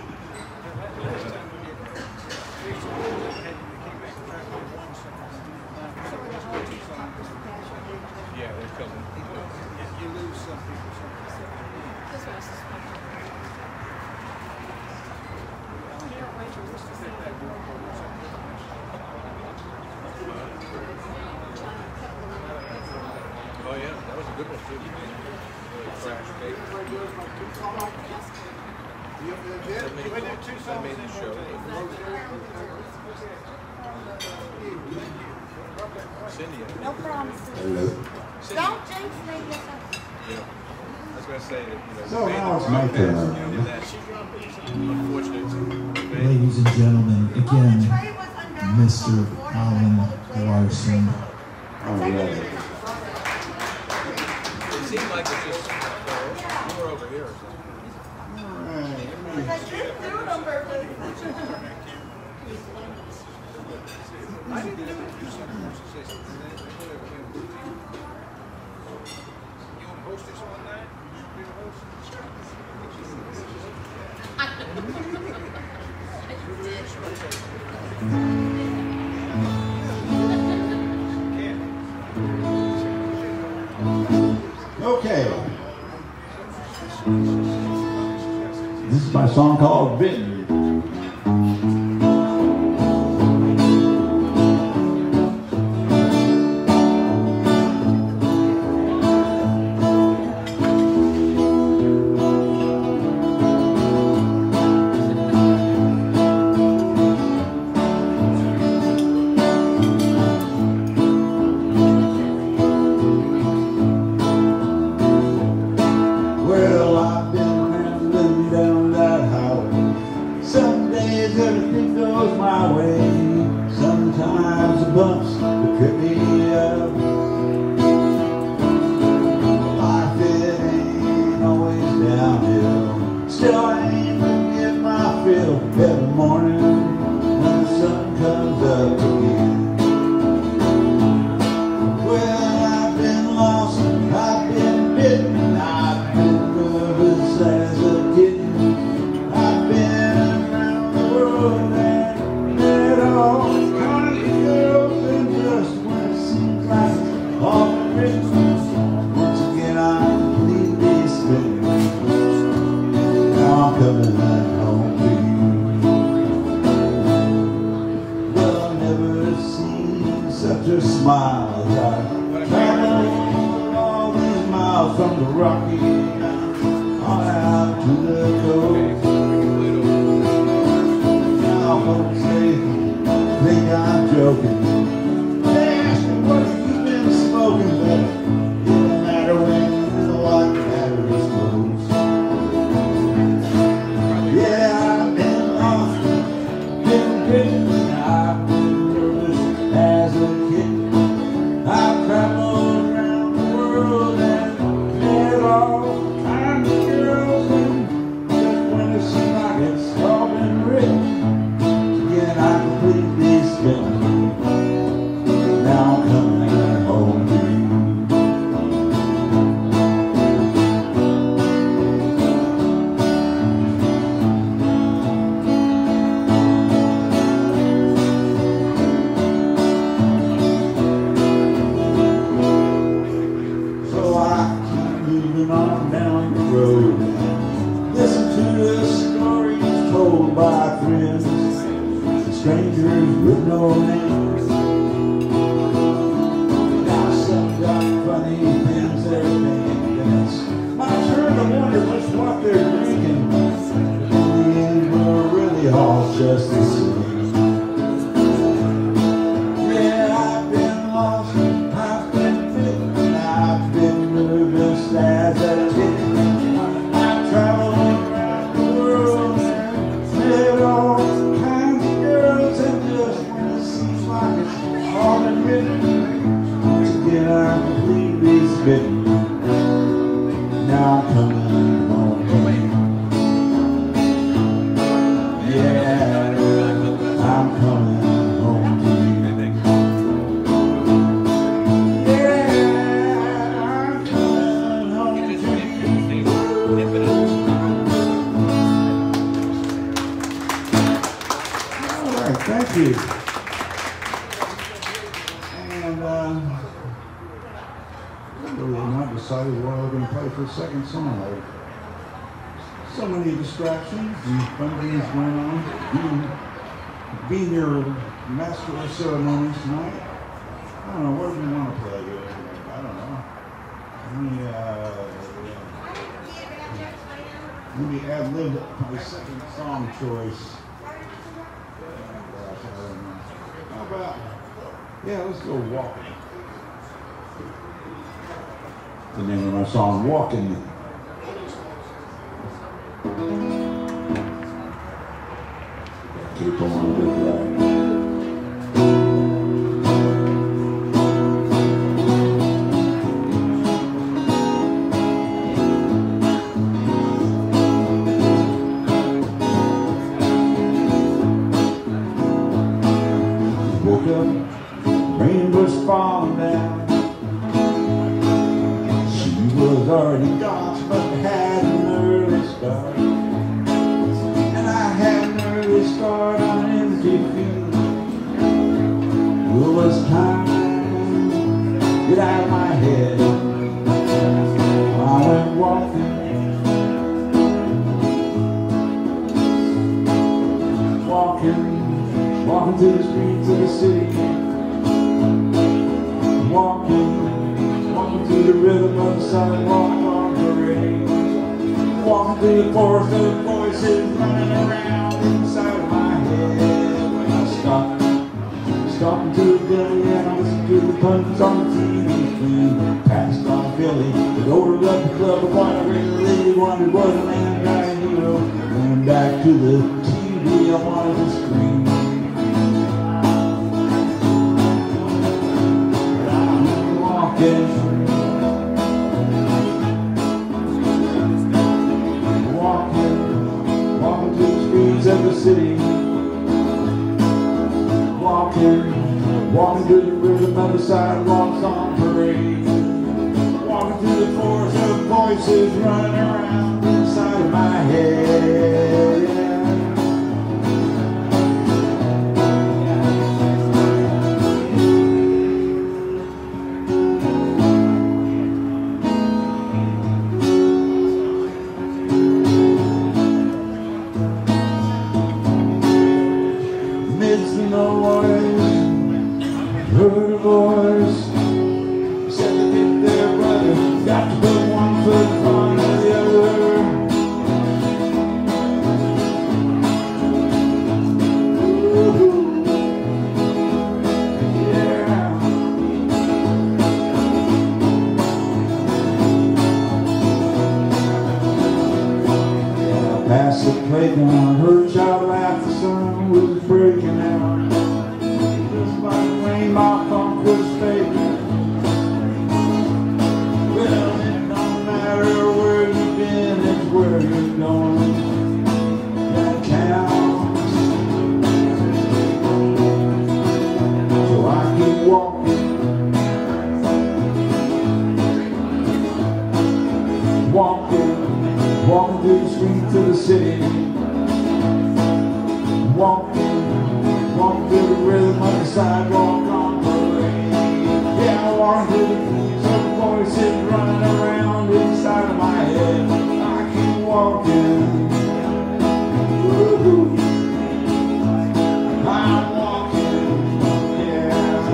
Yeah, they're coming. You lose some people. Oh yeah, that was a good one too. Really fresh cake. That made, that made the show. Cindy. No promises. Cindy. Don't jinx me. Yeah. I was going to say that, you know, So now it's my turn. unfortunate. Ladies and gentlemen, again, Mister Alan Larson. Oh, yeah. It seemed like it just, uh, you were over here or something. Because you threw them for Host this one night? Be the host? Okay. This is my song called Bitten. Well, I've been rambling down that highway. Some days everything goes my way. Sometimes the bumps that trip me up. Life it ain't always downhill. Still I ain't gonna get my fill every morning when the sun comes up again. Well, I've been lost, I've been bitten, I've been nervous as a kitten. I've been around the world and met all kinds of girls, and just when it seems like it's all been written, once again I'm completely spinning. Now I'm coming home to you. Well, I've never seen such a smile as I traveled all these miles from the Rocky Mountains on out to the coast. Now folks they think I'm joking. They ask me what have you been smoking, but it don't matter when what matters most. Yeah, I've been lost, been bitten, I've been nervous as a kid. I've traveled around the world and met all kinds of girls, and just when it seems like it's all been written, again I'm completely spinning. Now I'm coming home to you. So I keep moving on down the road and listen to the stories told by friends, strangers with no names. Now some got funny things they're thinking, and it's my turn to wonder just what they're drinking. In the end, we're really all just the same. Yeah, I've been lost, I've been bitten, I've been nervous as a kid. I've traveled around the world and met all kinds of girls, and just when it seems like it's all been written, once again I'm completely spitting. Now I'm coming home to you. Yeah, I'm coming home to you. Yeah, I'm coming home to you. All right, thank you. And uh, really not decided what I'm going to play for a second song. Like, so many distractions and fun things going on. Being, being your master of ceremonies tonight. I don't know, what do we want to play here? I don't know. Maybe, uh, maybe ad-lib my second song choice. How about, yeah, let's go Walking. The name of my song, Walking. Keep on with that. walking through the streets of the city. Walking, walking through the rhythm of the sidewalk on parade. Walking through the forest of voices running around inside of my head. When I stop, stop into the deli and I listen to the pundits on the T V screen. Passed on Philly, the odor of the club, the point I really wanted was a land guy hero. Went back to the T V, I wanted to scream. But I'm walking, walking, walking through the streets of the city. Walking, walking through the rhythm of the sidewalks on parade. Walking through the forest of voices running around inside of my head. Midst the noise, heard a voice said that if their brother got to put one foot in front of the other. Ooh, yeah. Yeah, past the playground, heard a child laugh, the sun was breaking out. Just like rain, my funk was fading. Well, it don't matter where you've been, it's where you're going that counts. So I keep walking, walking, walking through the streets of the city. Walking, walking through the rhythm of the sidewalk on parade. Yeah, I walk through the streets of voices running around inside of my head. I keep walking. Woo-hoo. I'm walking, yeah.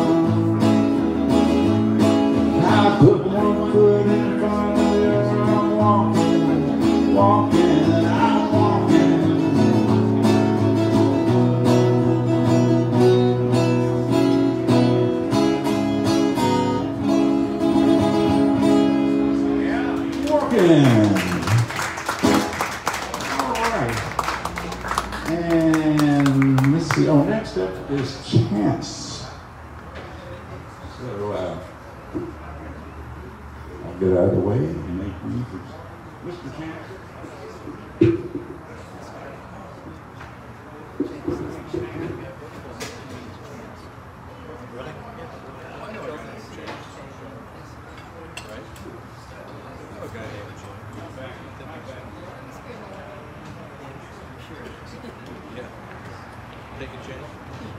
I put one foot in front of the other. I'm walking, walking, I'm walking. Alright. And let's see. Oh, next up is Chance. So, uh, I'll get out of the way and make room for Mister Chance. Take a chance.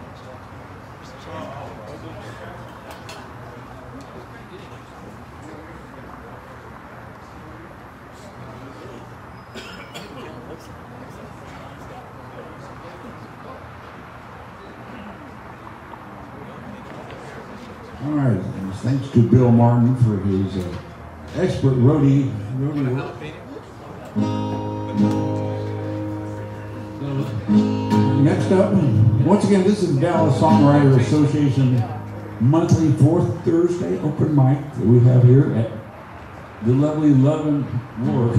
All right, and thanks to Bill Martin for his uh, expert roadie, roadie work. Next up, once again, this is the Dallas Songwriter Association monthly fourth Thursday open mic that we have here at the lovely Love and War.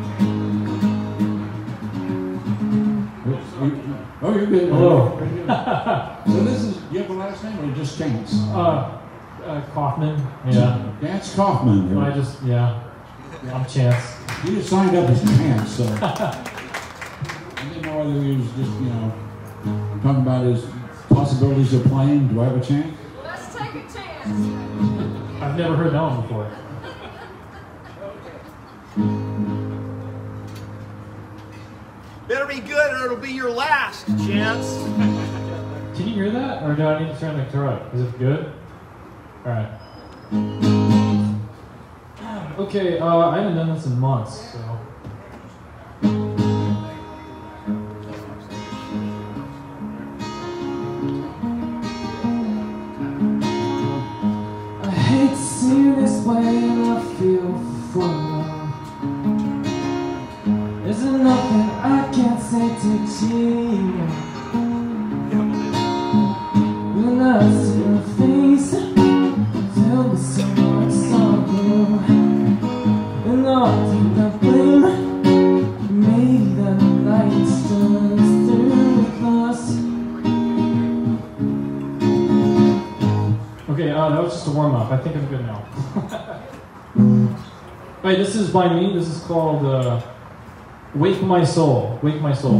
Oh, you're good. Hello. So this is, you have a last name or just Chance? Uh, uh, Kaufman, yeah. Chance Kaufman. I just, yeah. I'm Chance. He just signed up as Chance, so. I didn't know whether he was just, you know, talking about his possibilities of playing. Do I have a chance? Let's take a chance. I've never heard that one before. Better be good or it'll be your last chance. Can you hear that? Or do I need to turn the guitar up? Is it good? Alright. Okay, uh, I haven't done this in months, so. Is there nothing I can't say to you? When I see your face, tell me so much sorrow. And I'll take the blame. Maybe that night stands through with us. Okay, uh, that was just a warm-up. I think I'm good now. Alright, this is by me. This is called uh, Wake My Soul. Wake My Soul.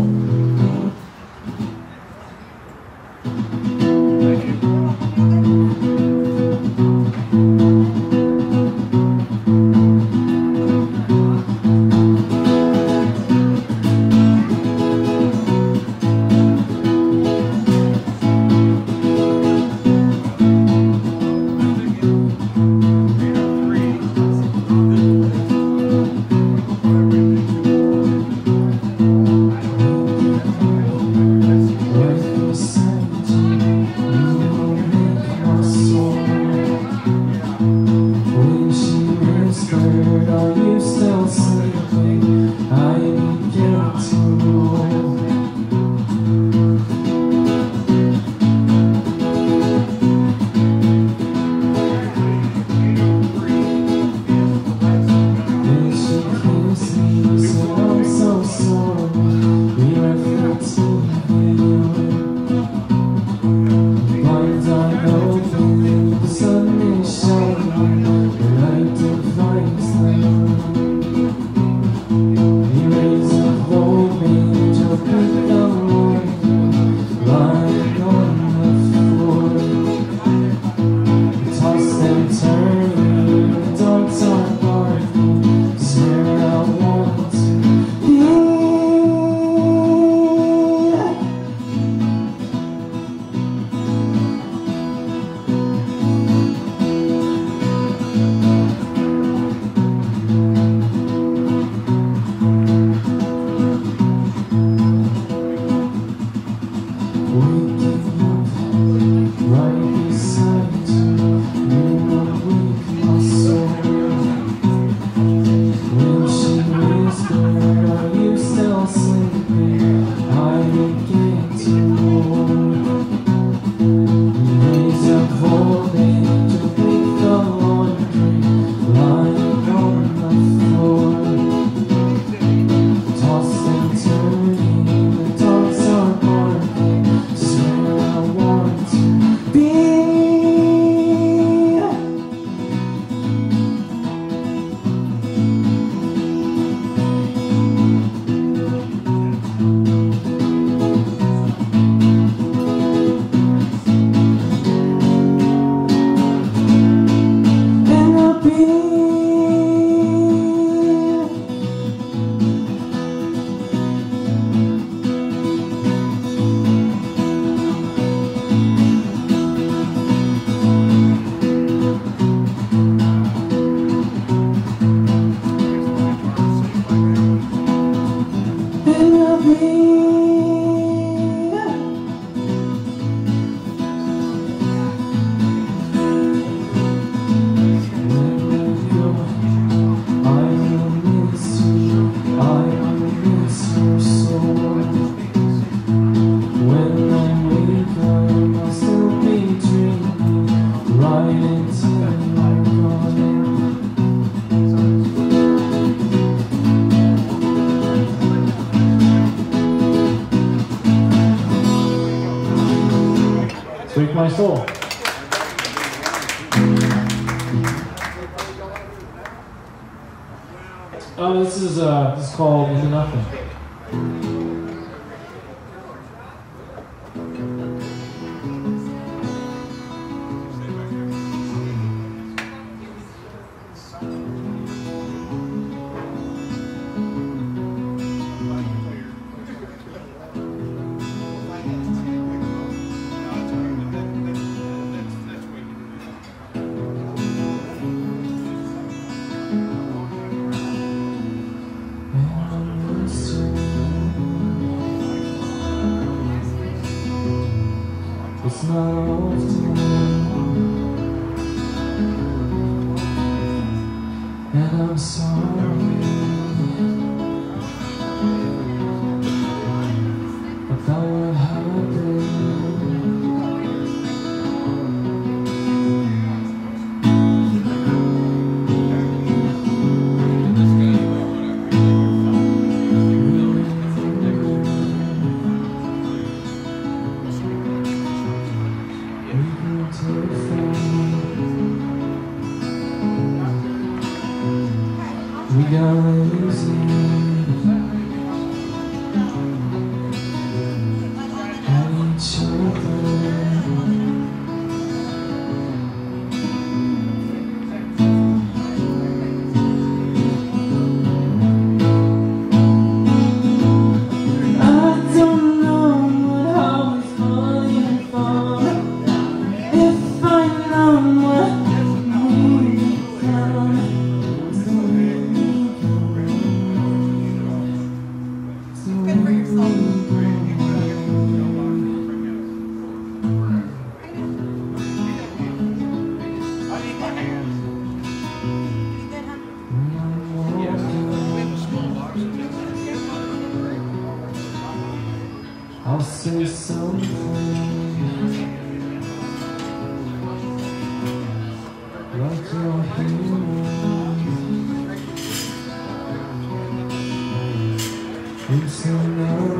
Wake My Soul. Oh, this is uh, this is called Into Nothing. It's not often, and I'm sorry. I'll say something like you're here. It's another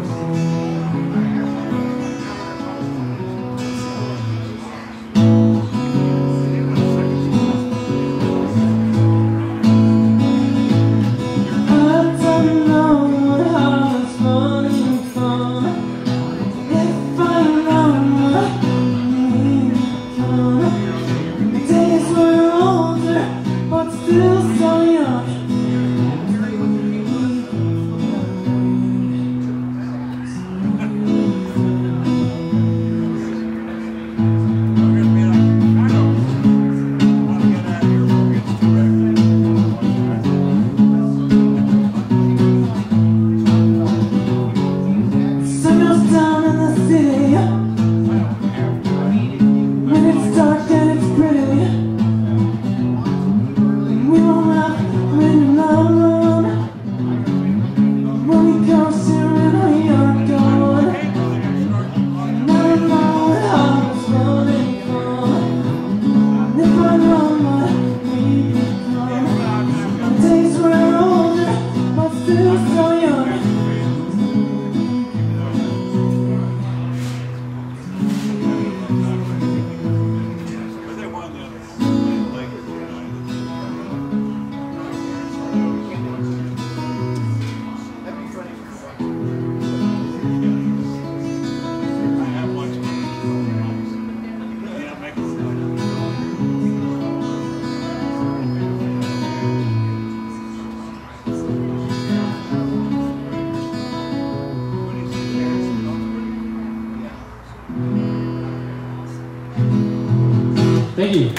Thank you.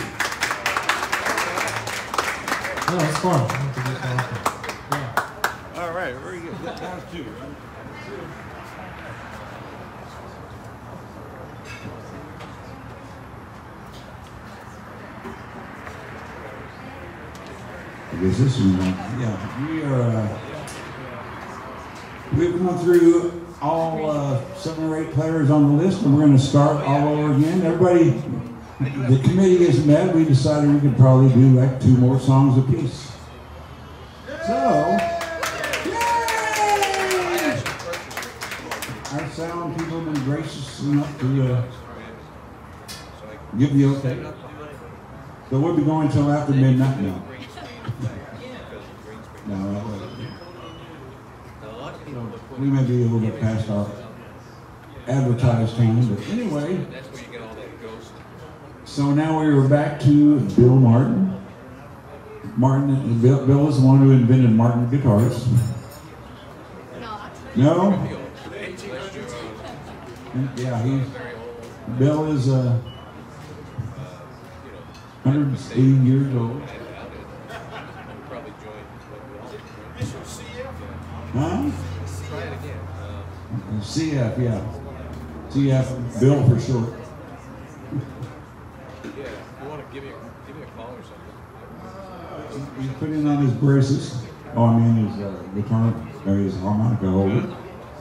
Oh, that's fun. Yeah. All right, very good. Round two, right? I guess this is, uh, yeah, we are, uh, we've gone through all uh, seven or eight players on the list, and we're going to start all over again. Everybody, the committee has met. We decided we could probably do like two more songs apiece. So, yay! Our sound people have been gracious enough to uh, give the okay. So we'll be going till after midnight now. No, we may be a little bit past our advertised time, but anyway. So now we are back to Bill Martin. Martin, Bill, Bill is the one who invented Martin guitars. No? Yeah, he. Bill is uh, one hundred eighty years old. Huh? C F, yeah. C F, Bill for short. Give me, a, give me a call or something. He's putting on his braces. Oh, I mean his uh, guitar, or his harmonica holder. Yeah,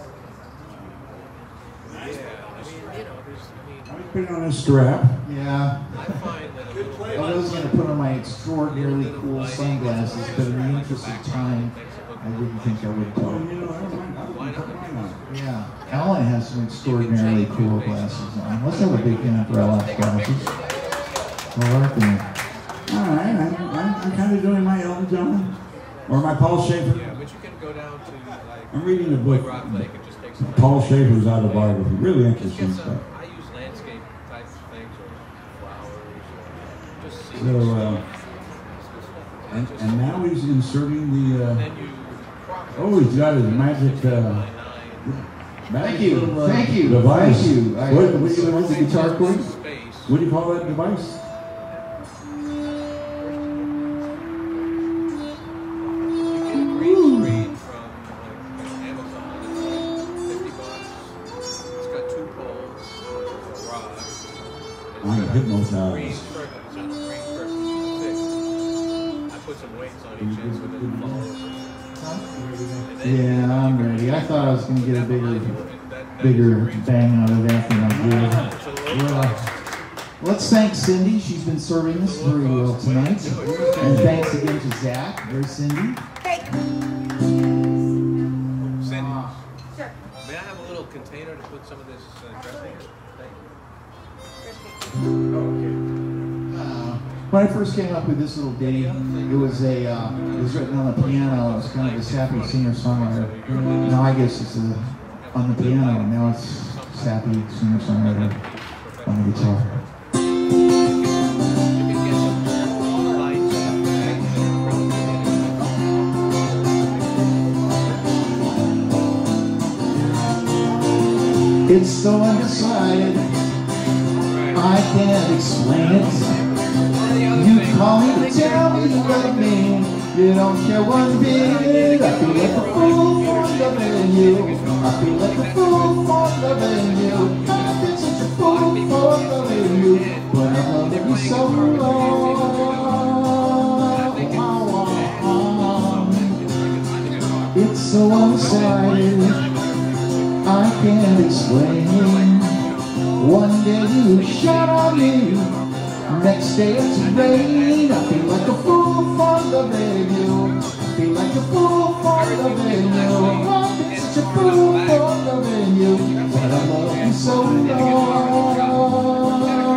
I mean, you know, there's, I mean, He's putting on his strap. Yeah. I find that a little I was going to put on my extraordinarily cool sunglasses, but in the interest of time, I didn't think I would do it. Yeah. Alan has some extraordinarily cool glasses on. Let's have a big hand for Alan's glasses. All right, I'm, I'm, I'm kind of doing my Elton John or my Paul Schaefer. Yeah, but you can go down to like. I'm reading a book. Rock Lake and just take some. Paul Schaefer's autobiography. Really interesting stuff. I use landscape type of things or flowers or just. So, uh, and, and now he's inserting the. Uh, oh, he's got his magic. Uh, Thank you. Little, uh, Thank you. Device. Thank you. I, what, what, so what, the guitar cord? What do you call that device? I'm hypnotized. I put some weights on each end so it doesn't fall over. Yeah, I'm ready. I thought I was going to get a bigger. That bigger bang out of that than I did. Well, uh, let's thank Cindy. She's been serving us very well tonight. And thanks again to Zach. There's Cindy. Hey. Cindy, Sure. may I have a little container to put some of this uh, dressing in? Thank Uh, when I first came up with this little ditty, it was a uh, it was written on the piano. It was kind of a sappy singer-songwriter. Now I guess it's a, on the piano. Now it's sappy singer-songwriter on the guitar. It's so undecided, I can't explain it. You call me to tell me you love me, you don't care one bit. I feel like a fool for loving you. I feel like a fool for loving you. I've been such a fool for loving you, but I love you so long. It's so undecided, I can't explain. One day you shine on me, next day it's rain. I feel like a fool for loving you. I feel like a fool for loving you. I've been such a fool for loving you, but I love you so long.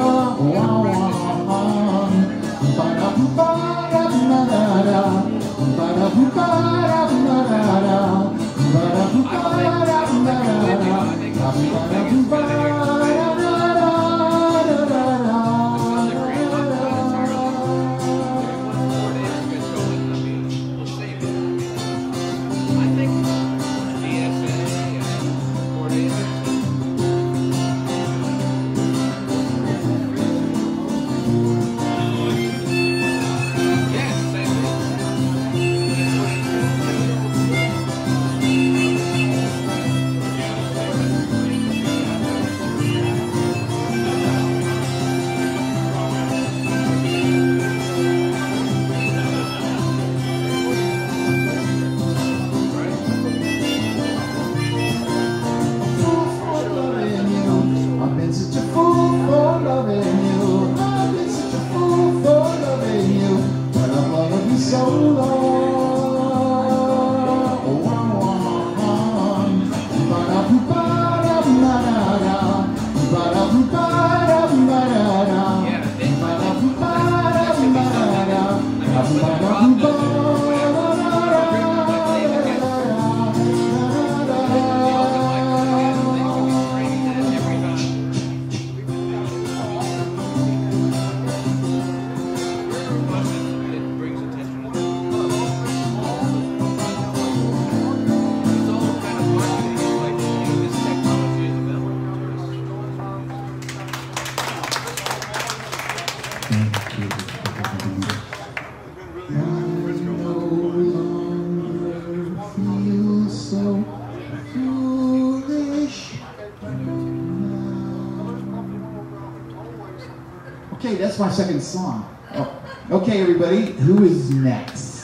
Okay, that's my second song. Oh. Okay, everybody, who is next?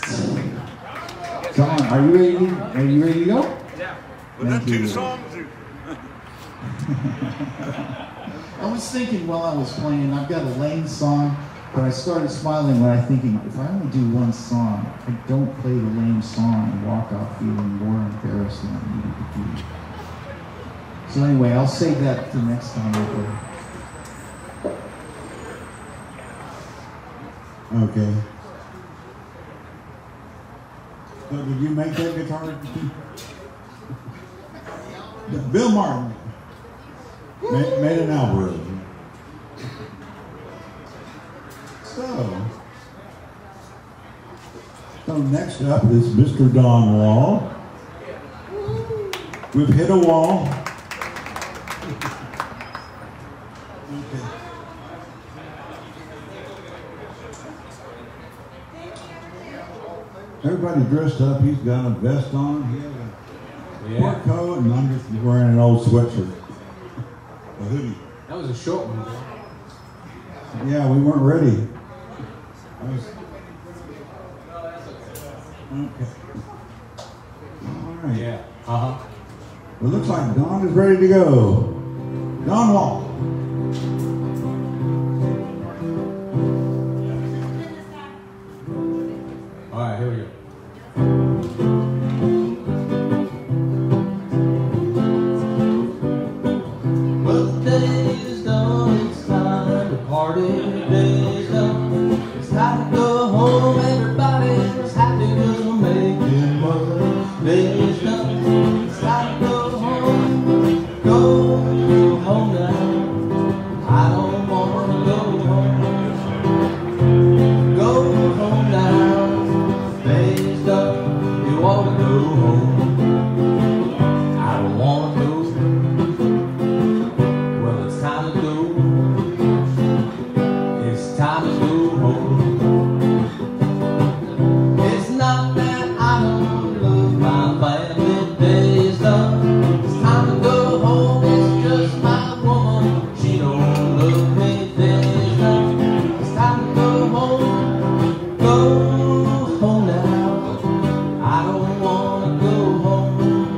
John, are you ready? To, are you ready to go? Yeah. Well, that's two songs. I was thinking while I was playing, I've got a lame song, but I started smiling when I thinking, if I only do one song, I don't play the lame song and walk off feeling more embarrassed than I needed to be. So anyway, I'll save that for next time. Okay. So did you make that guitar? Bill Martin made, made an algorithm. So, so next up is Mister Don Wall. We've hit a wall. Everybody dressed up. He's got a vest on. He has a yeah. work coat, and I'm just wearing an old sweatshirt, a hoodie. That was a short one. Yeah, we weren't ready. I was, okay. All right. Yeah. Uh huh. It looks like Don is ready to go. Don Hall. All right, here we go. Well, the day is done, it's time to party. The day is done, it's time to go home. Everybody's happy because we're making money. The day is done, it's time to go home. Go home now, I don't want to go home. Go home now, the day is done, you want to go home. I don't want to go. Well, it's time to go. It's time to go home. It's not that I don't love my family. The day is done. It's time to go home. It's just my woman. She don't love me. The day is done. It's time to go home. Go home now. I don't want to go home.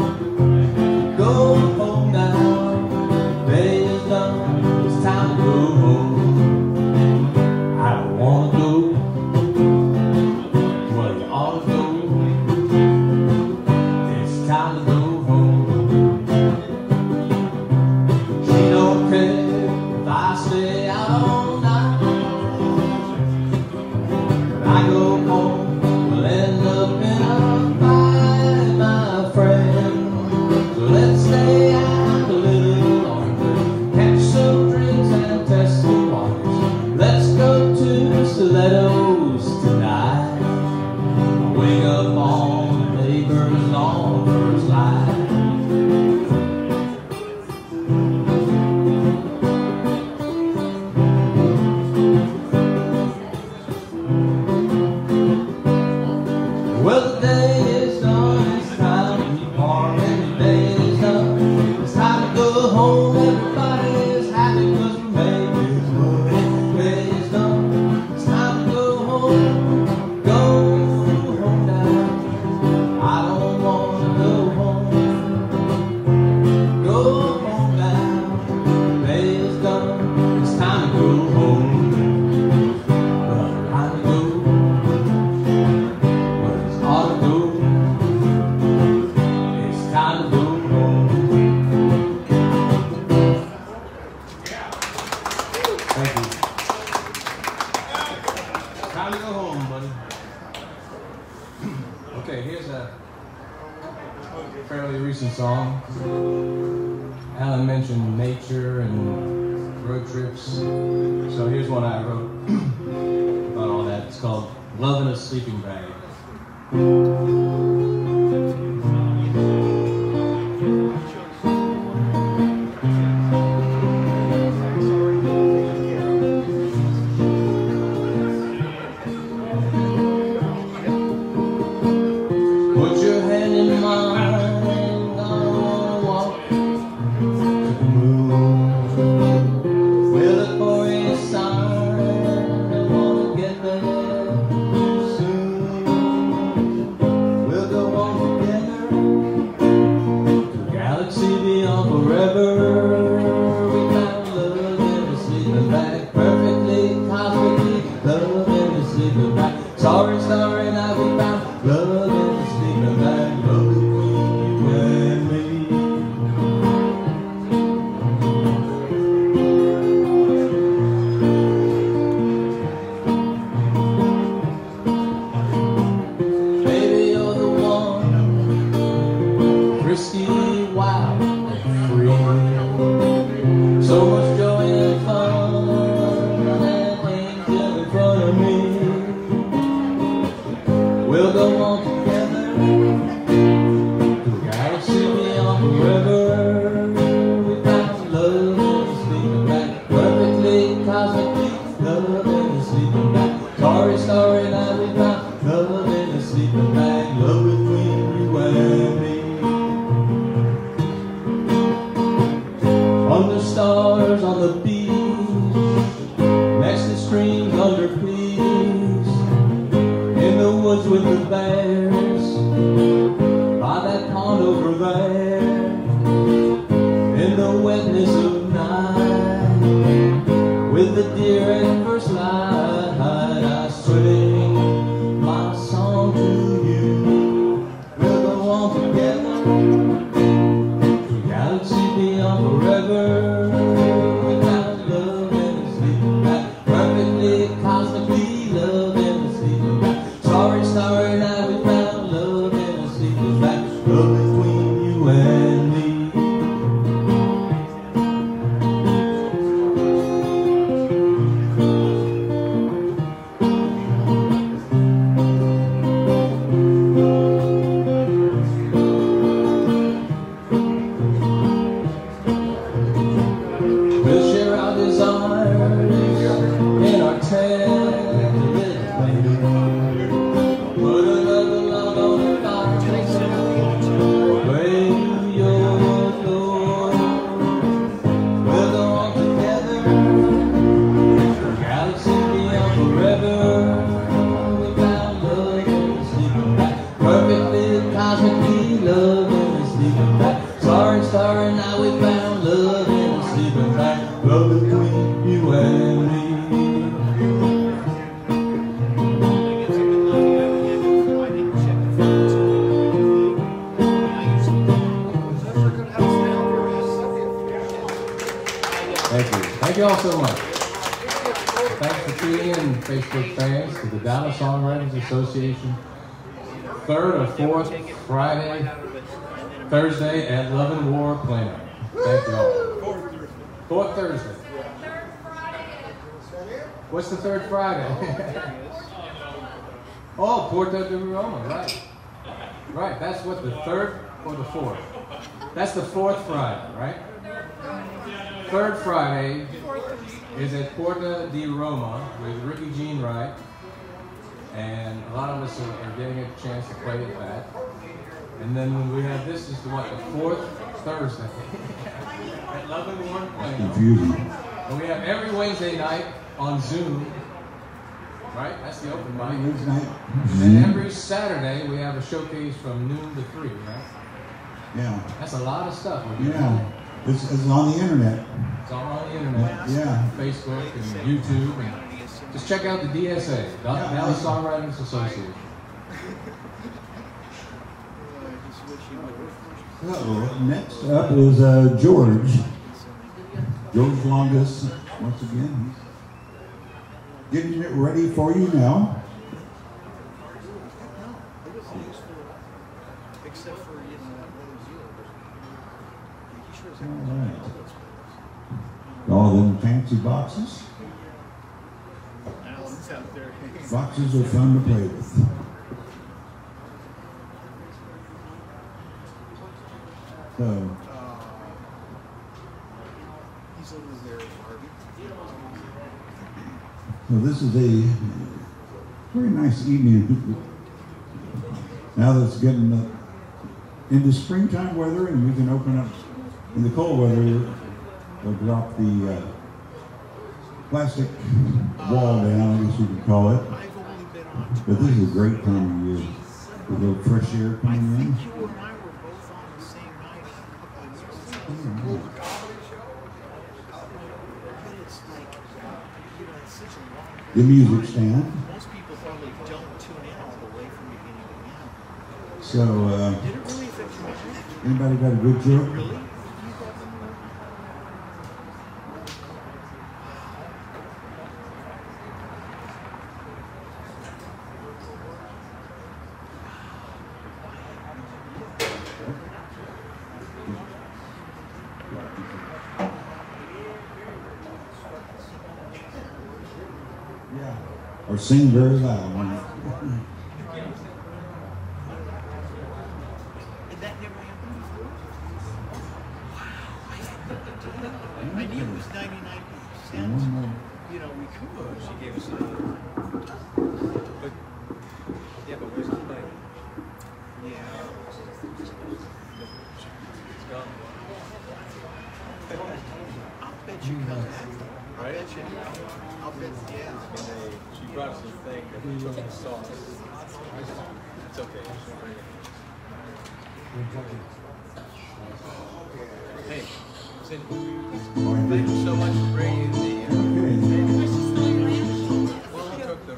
Go home now. The day is done. It's time to go home. I don't want to go. Well, you ought to go. It's time to go home. She don't care if I stay out all night. When I go home, we'll end up in a fight, my friend. So let's stay out a little longer, catch some drinks and test the waters. Let's go to Stilettos tonight. Wake up on the neighbor's lawn first light. Well, the day is done, it's time to party. The day is done, it's time to go home. Everybody is happy because we're making money. The day is done, it's time to go home. Go home now, I don't want to go home. Go home now, the day is done, it's time to go home. Well, I to go. It's time to go home. Thank you. Time to go home, buddy. Okay, here's a fairly recent song. Alan mentioned nature and road trips. So here's one I wrote about all that. It's called Love in a Sleeping Bag. Put your hand in mine, I wanna walk to the moon. We'll look for a sign, I wanna get there soon. We'll go on together to a galaxy beyond forever. We found love in a sleeping bag, perfectly cosmically, love in a sleeping bag. Sorry, sorry, now we found love in a sleeping bag, love between you and me. Baby, you're the one, frisky, wild, and free. So much joy and fun, an angel in front of me. We'll go on together to a galaxy beyond forever. We found love in a sleeping bag, perfectly cosmically, love in a sleeping bag. Sorry, sorry, now we found love in a sleeping bag, love between you and me. Galaxy beyond forever, without love and a sleeping bag, perfectly cosmically love and a sleeping bag. Sorry, starry night, we found love and a sleeping bag. Love between you and me. We'll share our desires in our tent, put another love on the fire, way your door. We'll go on together, galaxy beyond forever, without love and a sleeping bag, perfectly cosmically love and a sleeping bag. Sorry, starry night, we found love and a sleeping bag. Love between you and me. Thank you. Thank you all so much. Thanks for tuning in, Facebook fans, to the Dallas Songwriters Association third or fourth Friday, Thursday at Love and War Plano. Thank you all. Fourth Thursday. What's the third Friday? Oh, Porto de Roma, right. Right, that's what, the third or the fourth? That's the fourth Friday, right? Third Friday is at Porta di Roma with Ricky Jean Wright, and a lot of us are, are getting a chance to play at that. And then when we have this, is the what, the fourth Thursday at Love and War Plano. Confusing. And we have every Wednesday night on Zoom, right? That's the open mic. Wednesday night. And then every Saturday we have a showcase from noon to three, right? Yeah. That's a lot of stuff. we're doing. Yeah. It's, it's on the internet. It's all on the internet. Yeah. Facebook and YouTube. And just check out the D S A, Dallas Songwriters Association. So, next up is uh, George. George Longus, once again. He's getting it ready for you now. Except for, you know, that All right. All them fancy boxes. Alan's out there. Boxes are fun to play with. So, He's over there, Harvey. so this is a very nice evening. Now that it's getting uh, into springtime weather and we can open up in the cold weather, we'll drop the uh, plastic wall down, I guess you could call it. But this is a great time of year. With a little fresh air coming in. The music stand. Most people probably don't tune in all the way from beginning to end. So, uh, Did it really affect your memory? anybody got a good joke? Really? Or sing very loud. Did that never happen before? Wow. I knew it was ninety-nine percent. You know, we could. She gave us a... But, yeah, but where's the light? Yeah. It's gone. I'll bet you come back. Right? I'll bet you. I'll bet, yeah. She brought some thing that we took the sauce. It's okay. Hey, Cindy, thank you so much for bringing the. Uh,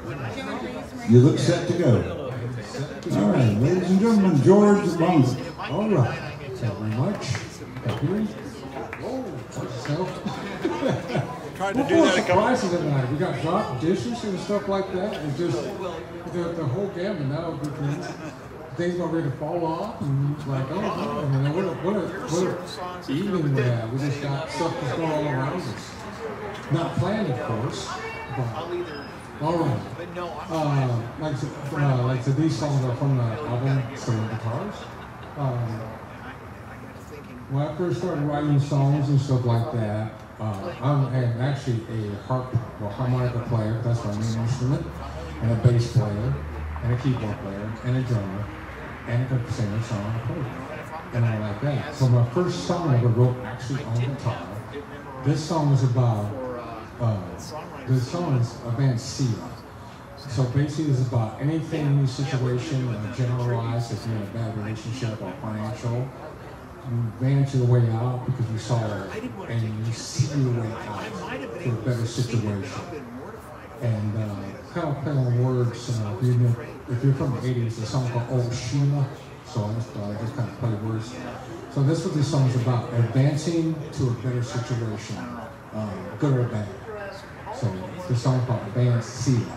You look set to go. All right, ladies and gentlemen, George Longus. All right. Thank you very much. Thank you. Whoa, watch yourself. Tried to We're do full that a couple. surprises tonight. We got dropped dishes and stuff like that, and just the, the whole gamut now. Because things are ready to fall off, and it's like, oh, I mean, what a what a what a evening we have. We just got stuff that's going all around us. Not planned, of course. But, all right. Uh, like, uh, like so these songs are from the album Stolen Guitars. Um, when I first started writing songs and stuff like that, uh, I'm, I'm actually a harp or harmonica player. That's my main instrument, and a bass player, and a keyboard player, and a drummer, and a singer, songwriter, and all like that. So my first song I ever wrote actually on guitar. This song is about. Uh, the song is a band Sia. So basically it's about anything in your situation, uh, generalized, if you're in a bad relationship or financial, you manage your way out because you saw it and you see your way out to a better situation. And uh, kind of play on words, uh, if, you, if you're from the eighties, there's a song called Old Sheila, so I just, uh, just kind of play words. So that's what this song is about, advancing to a better situation, uh, good or bad. So the song called Band Sia.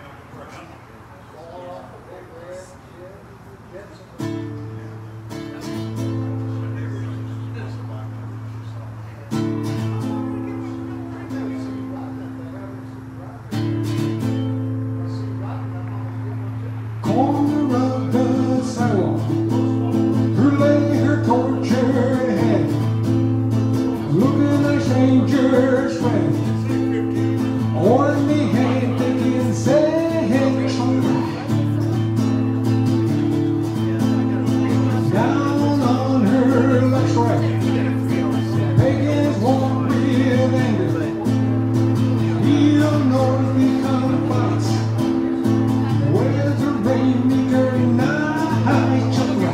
Corner of the sidewalk, who lay her tortured head, looking like strangers friend. On me hand again say down on her left rack, pagans walk with anger. He'll know we come fights. Where's the rainmaker night chopper?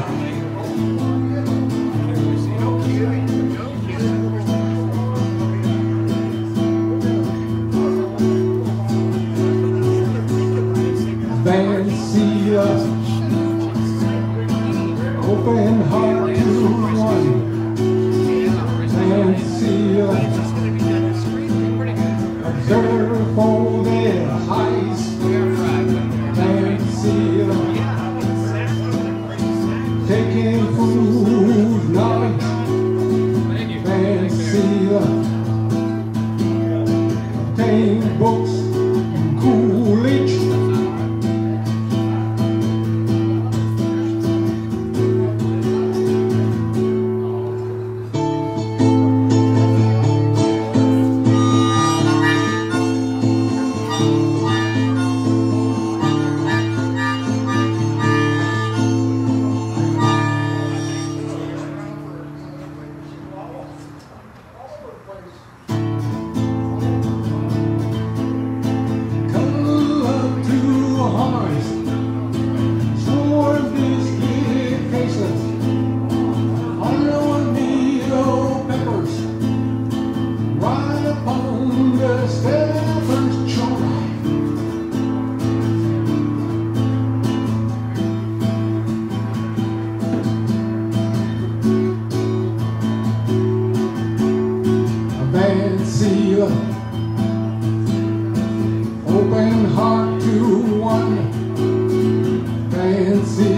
Sia, open heart to one. Sia, observe for their highs. Sia, taking food, knowledge. Sia, obtain books, Coolidge. Open heart to one, fancy,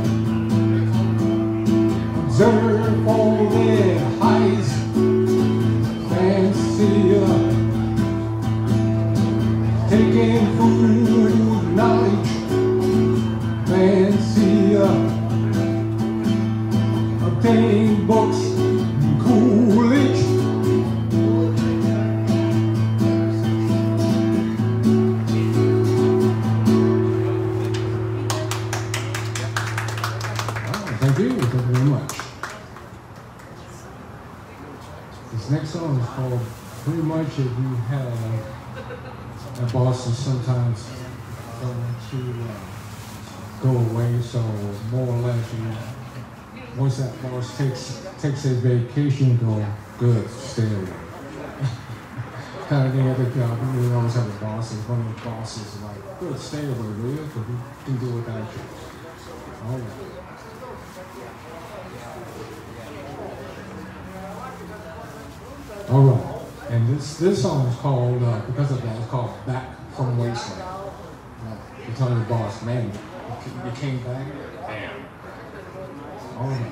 observe all their highs, fancy, taking food, knowledge, fancy, obtain books, Coolidge. Thank you. Thank you very much. This next song is called Pretty Much If You Had a Boss That Sometimes Don't Want to uh, Go Away, so more or less, you know, once that boss takes takes a vacation, go, good, stay away. Kind of any other job, you really always have a boss, and one of the bosses is like, good, stay away, will you? Because we can do without you. All right. All right. And this this song is called, uh, because of that, it's called Back from Wasteland. Uh, you tell your boss, man, you came back? Damn. All right.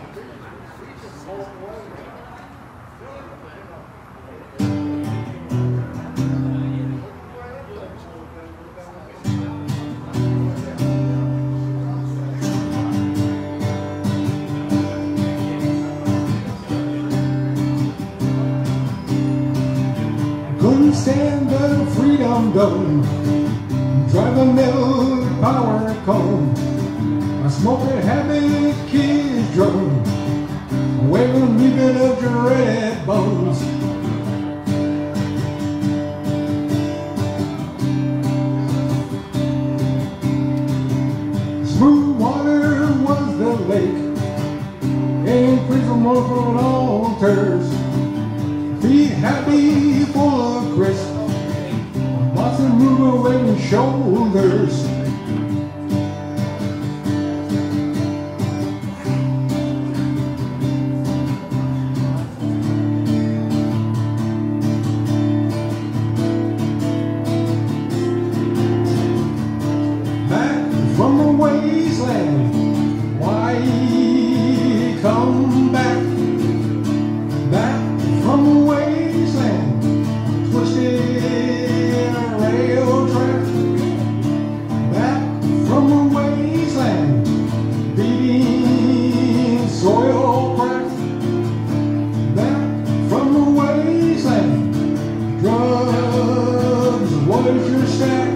Couldn't stand the Freedom Dome, drive a milk power comb, I smoke a habit kids drum, waving leaving of your red bones. Smooth water was the lake, ain't free from multiple altars. Feet happy, full of crisp, lots of move away with shoulders. Back from the wasteland, why come back? Back from the wasteland, twisted rail track. Back from the wasteland, beating soil crack. Back from the wasteland, drugs was your stack.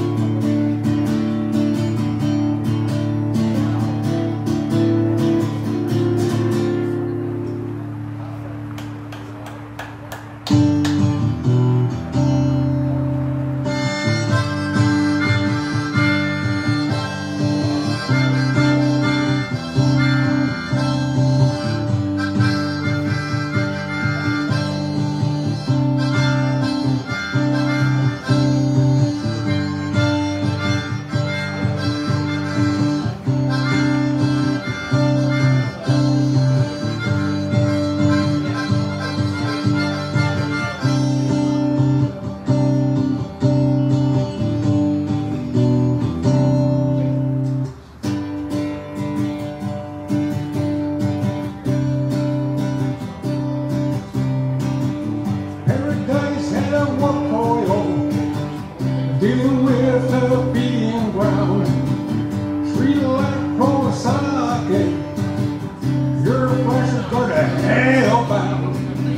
Paradise had a work oil, dealing with the beating ground. Treated like pro socket, your flesh is going to hell bound.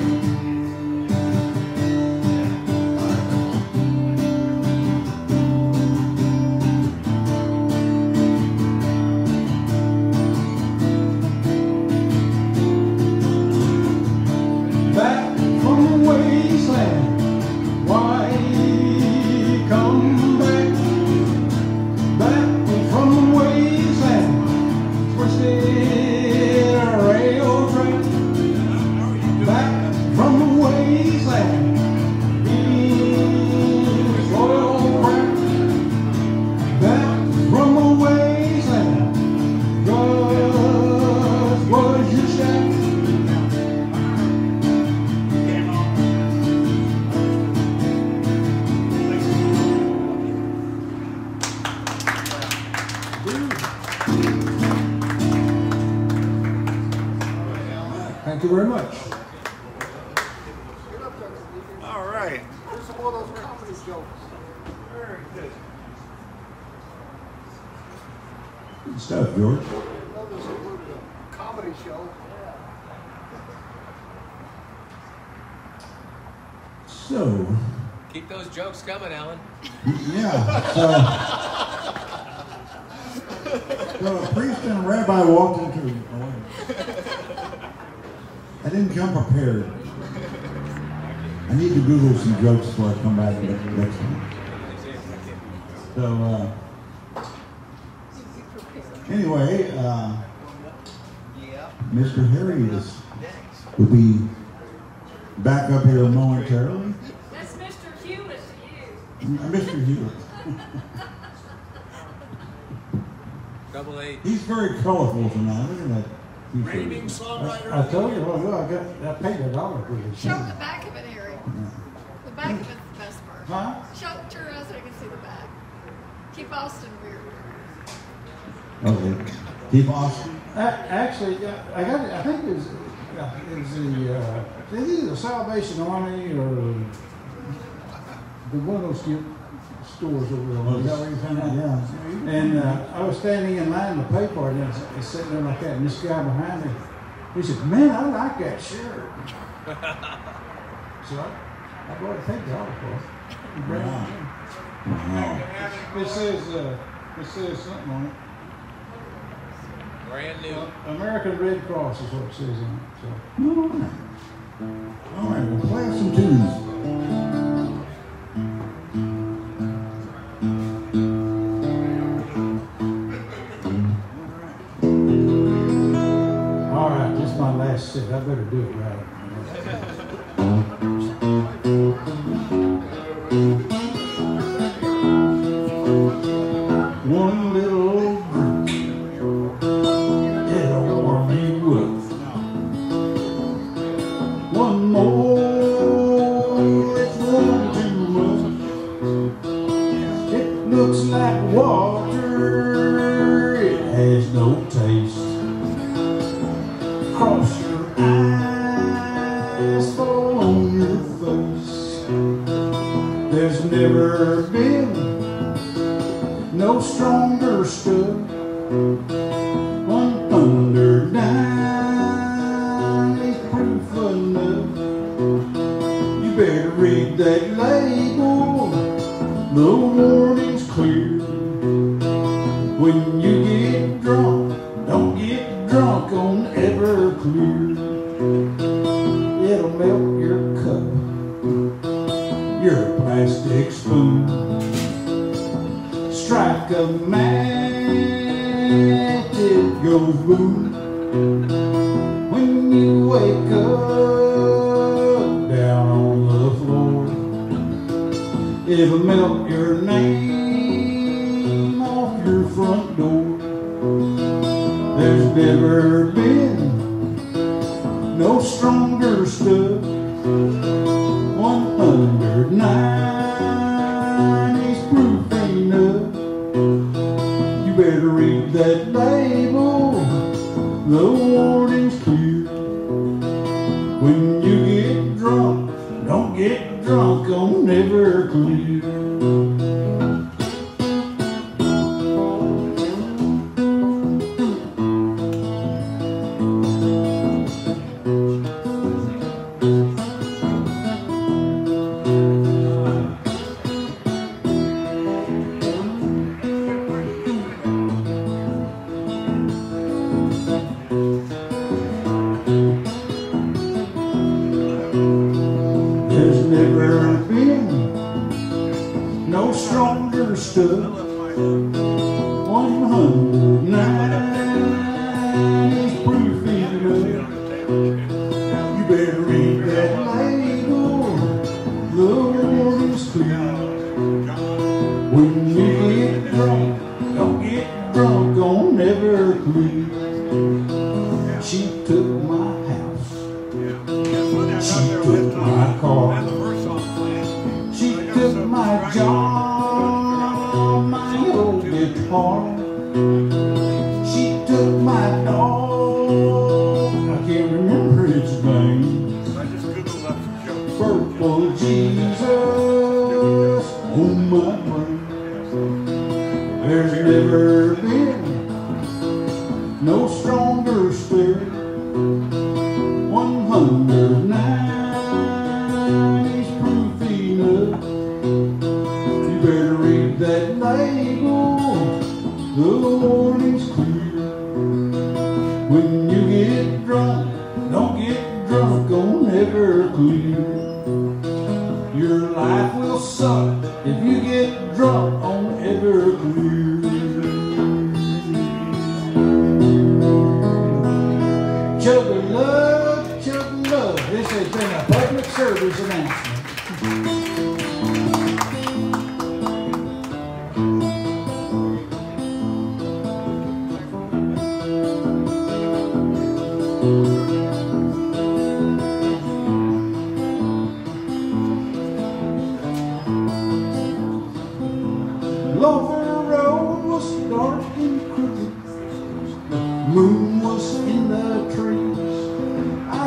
Back from the wasteland, why come back? Back from the wasteland, twisted rail track. Back from the wasteland, beating soil crack. Back from the wasteland, drugs was your shack. Thank you very much. All right. Here's some more of those comedy jokes. Very good. Good stuff, George. Love this included a comedy show. So, Keep those jokes coming, Alan. yeah. So, so a priest and a rabbi walked into. Oh, I didn't come prepared. I need to Google some jokes before I come back next time. So, uh, anyway, uh, Mister Harry is, will be back up here momentarily. That's Mister Hewitt to you. Uh, Mister Hewitt. Double eight. He's very colorful tonight. Look at that Reigning songwriter. I, I told you, well, well, I got, I paid a dollar for this. Show the back of it, Harry. The back of it's the best part. Huh? Show, turn around so I can see the back. Keep Austin weird. Okay. Keep Austin. Uh, actually, yeah, I got it. I think it was, uh, it was the, uh, it's either the Salvation Army or the one of those stu- stores over there. Is that where you found out? Yeah. And uh, I was standing in line to pay for it, and I was sitting there like that, and this guy behind me, he said, "Man, I like that shirt." So I, I bought a take dollar for it. Wow. Wow. It says, uh, it says something on it. Brand new. Uh, American Red Cross is what it says on it. So. All right. All right, we'll play us some tunes. All right, just my last set. I better do it right. One little old drink, it'll warm you up. One more, it's one too much. It looks like water, it has no taste. Cross your eyes, fall on your face. There's never been no stronger stuff. One thunder nine is proof enough. You better read that label, the warning's clear. When you get drunk, don't get drunk on Everclear. It'll melt your cup, your plastic spoon. Strike a match, it goes boom. When you wake up down on the floor, it'll melt your name off your front door. There's never been no stronger stuff. One under nine is proof enough. You better read that label, the warning's clear. When you get drunk, don't get drunk on Everclear. There's never been no stronger stuff. One hundred nine is proof enough. You better read that label, the warning's clear. When you get drunk, don't get drunk on Everclear. She took my house, she took my car, she took my job, my old guitar. She took my dog, I can't remember its name. Purple Jesus on my brain. There's never been no stronger spirit. One hundred nine is proof enough. You better read that label, the warning's clear. When you get drunk, don't get drunk on Everclear. Your life will suck if you get drunk on Everclear. Chug a love, chug a love. This has been a public service announcement.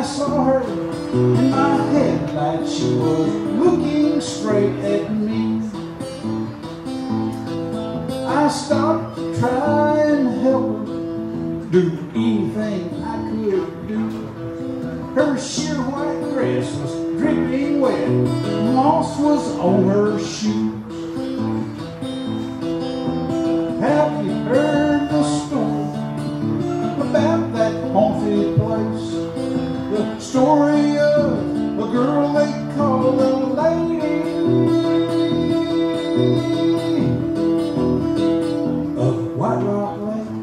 saw her in my headlights. She was looking straight at me. I stopped to try and help her do anything I could do. Her sheer white dress was dripping wet, moss was on her shoes. Have you heard the story about that haunted place? The story of a girl they call the Lady of White Rock Lake.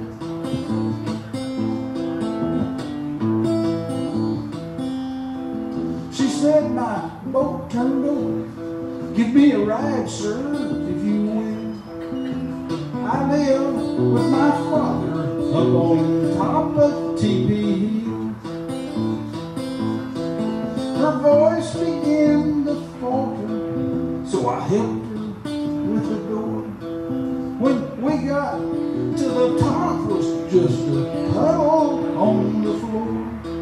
She said my boat turned over. Give me a ride, sir, if you will. I live with my father up on top of T P Hill. Her voice began to falter, so I helped her with the door. When we got to the top was just a puddle on the floor.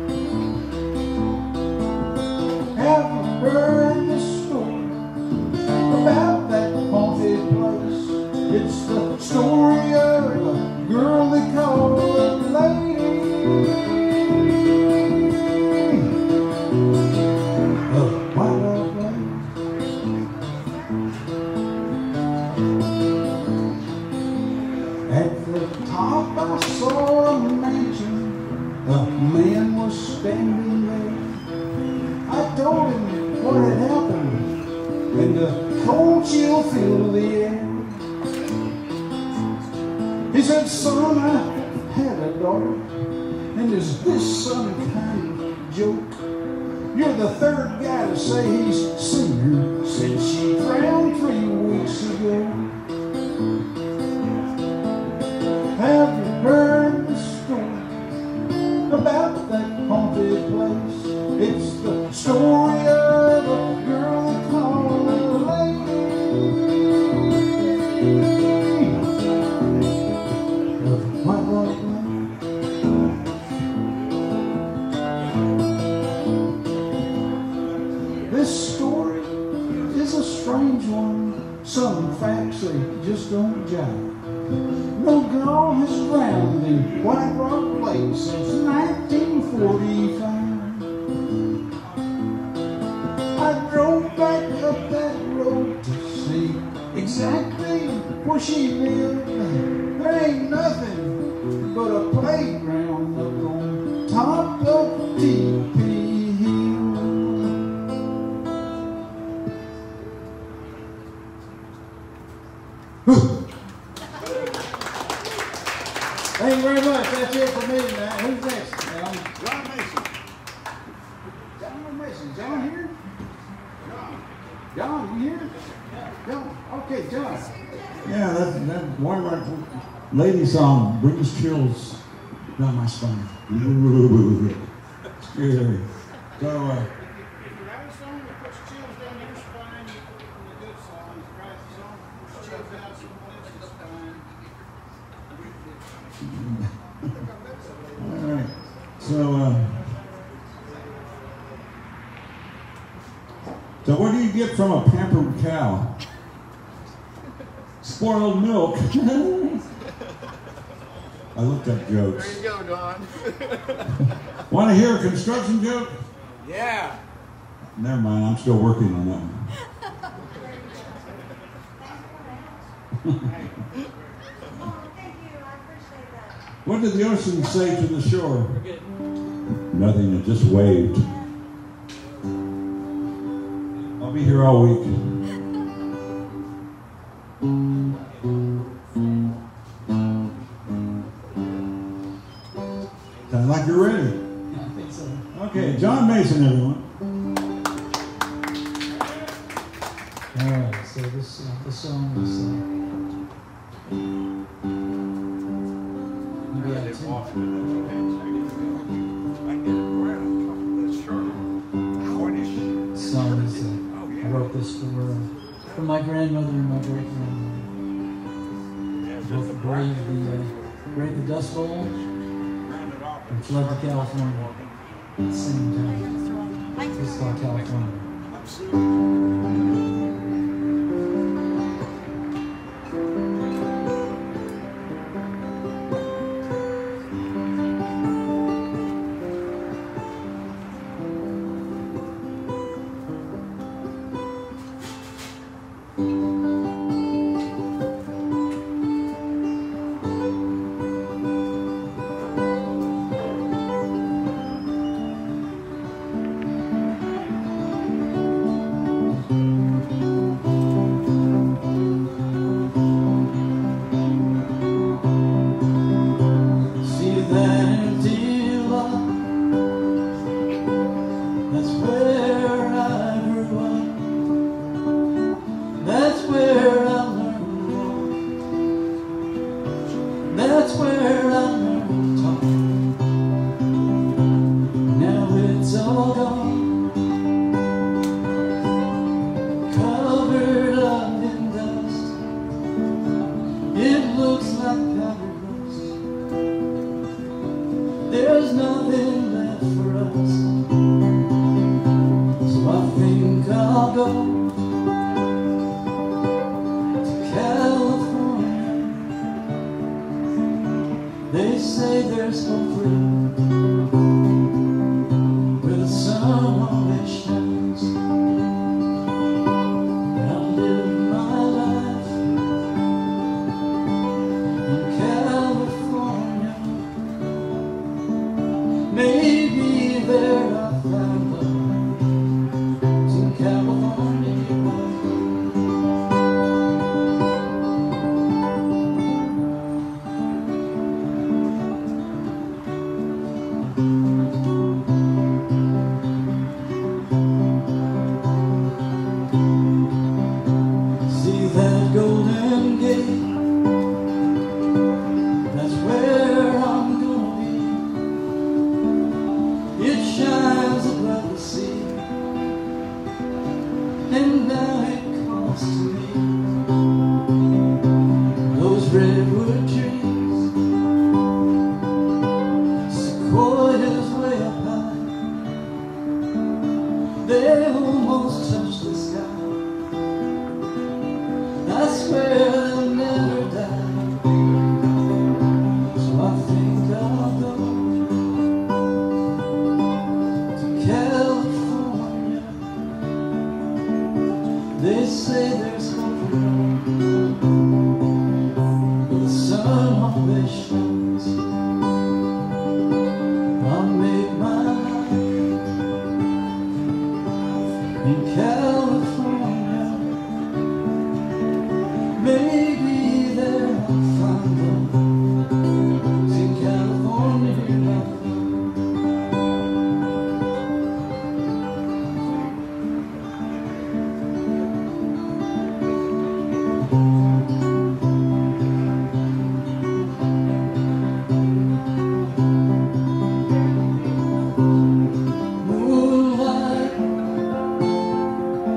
Have you heard the story about that haunted place? It's the story of a girl they call a Lady of White Rock Lake. At the top I saw a mansion. A man was standing there. I told him what had happened and the cold chill filled the air. He said, son, I had a daughter, and is this some kind of joke? You're the third guy to say he's seen her since she drowned three weeks ago. Have you heard the story about that haunted place? It's the story of a girl they call a Lady of White Rock Lake. This story is a strange one. Some facts they just don't jive. No girl has drowned in White Rock Lake since nineteen forty-five. I drove back up that road to see exactly where she lived. There ain't nothing but a playground up on top of T P Hill. Thank you very much. That's it for me, man. Who's next? Um, John Mason. John Mason. John here? John. John, you here? John. Okay, John. Yeah, that, that one of our lady song brings chills down my spine. Scary. So, uh, all right. So, uh, so what do you get from a pampered cow? Spoiled milk. I looked up jokes. There you go, Don. Want to hear a construction joke? Yeah. Never mind, I'm still working on that one. What did the ocean say to the shore? Nothing, it just waved. I'll be here all week. Sounds like you're ready. I think so. Okay, John Mason, everyone. All right, so this uh, this song is uh, maybe out of ten. This song is uh, I wrote this for uh, for my grandmother and my great grandmother. Both braved the uh, braved the Dust Bowl and fled to California. at the same time. It's called California. That's where I learned to talk. Now it's all gone, covered up in dust. It looks like powder rust. There's nothing left for us, so I think I'll go to California. They say there's hope for you, where the sun always shines. I'll live my life in California. Maybe there I'll find love. It's in California. See that Golden Gate? That's where I'm gonna be. It shines above the sea, and now it calls to me. Those redwood trees, sequoias way up high, they almost touch the sky. I swear they'll never die, so I think I'll go to California. They say there's hope for all, but the sun always shines. I'll make my life in California. Maybe there I'll find love. It's in California. Moonlight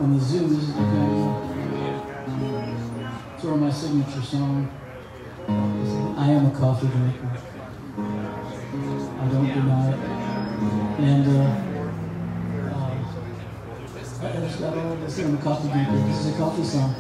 on the Zoo Music Academy. It's sort of my signature song. I am a coffee drinker. I don't deny it. And uh, uh, I just got all this. I'm a coffee drinker. This is a coffee song.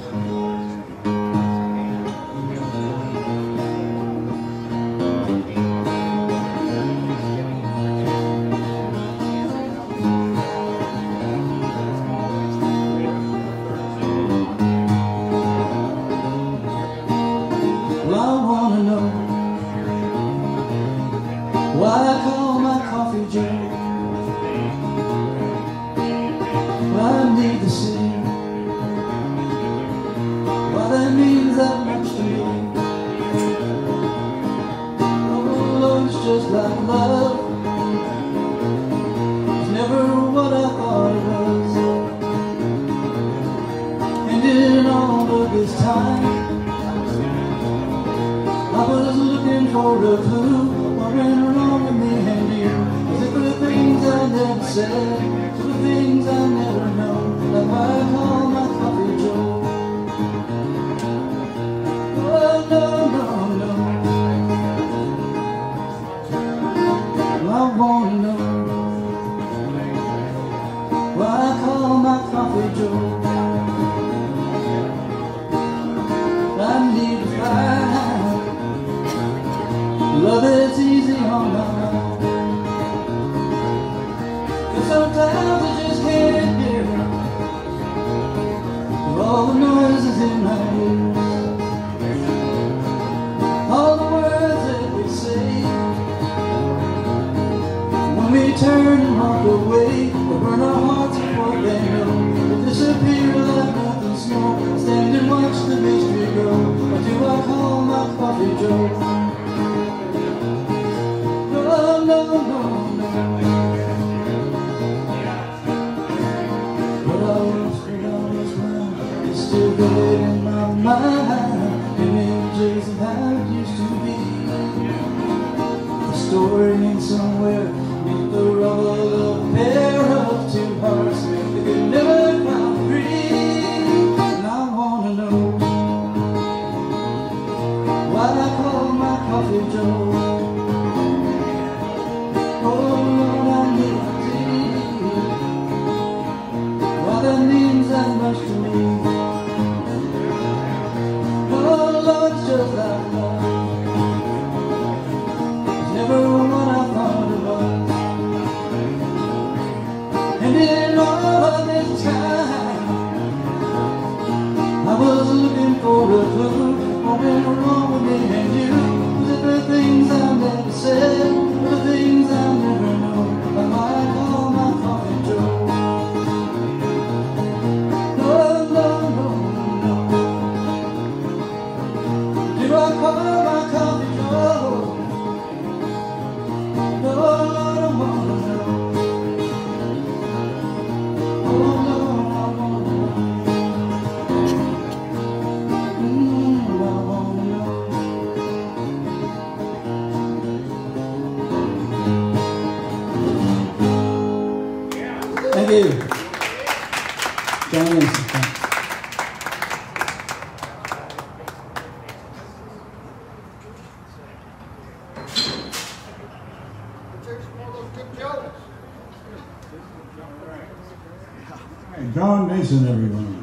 John Mason, everyone.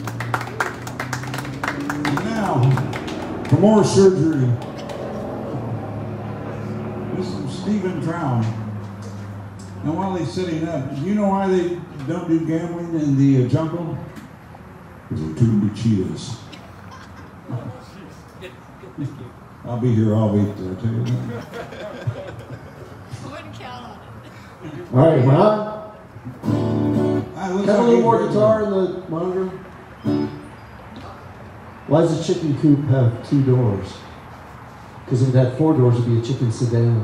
And now, for more surgery, this is Stephen Trown. And while he's sitting up, do you know why they don't do gambling in the uh, jungle? Because there are too many cheetahs. I'll be here all week, did I tell you that? I wouldn't count on it. All right, we're on. Have a little more guitar in the monitor. Why does a chicken coop have two doors? Because if it had four doors, it'd be a chicken sedan.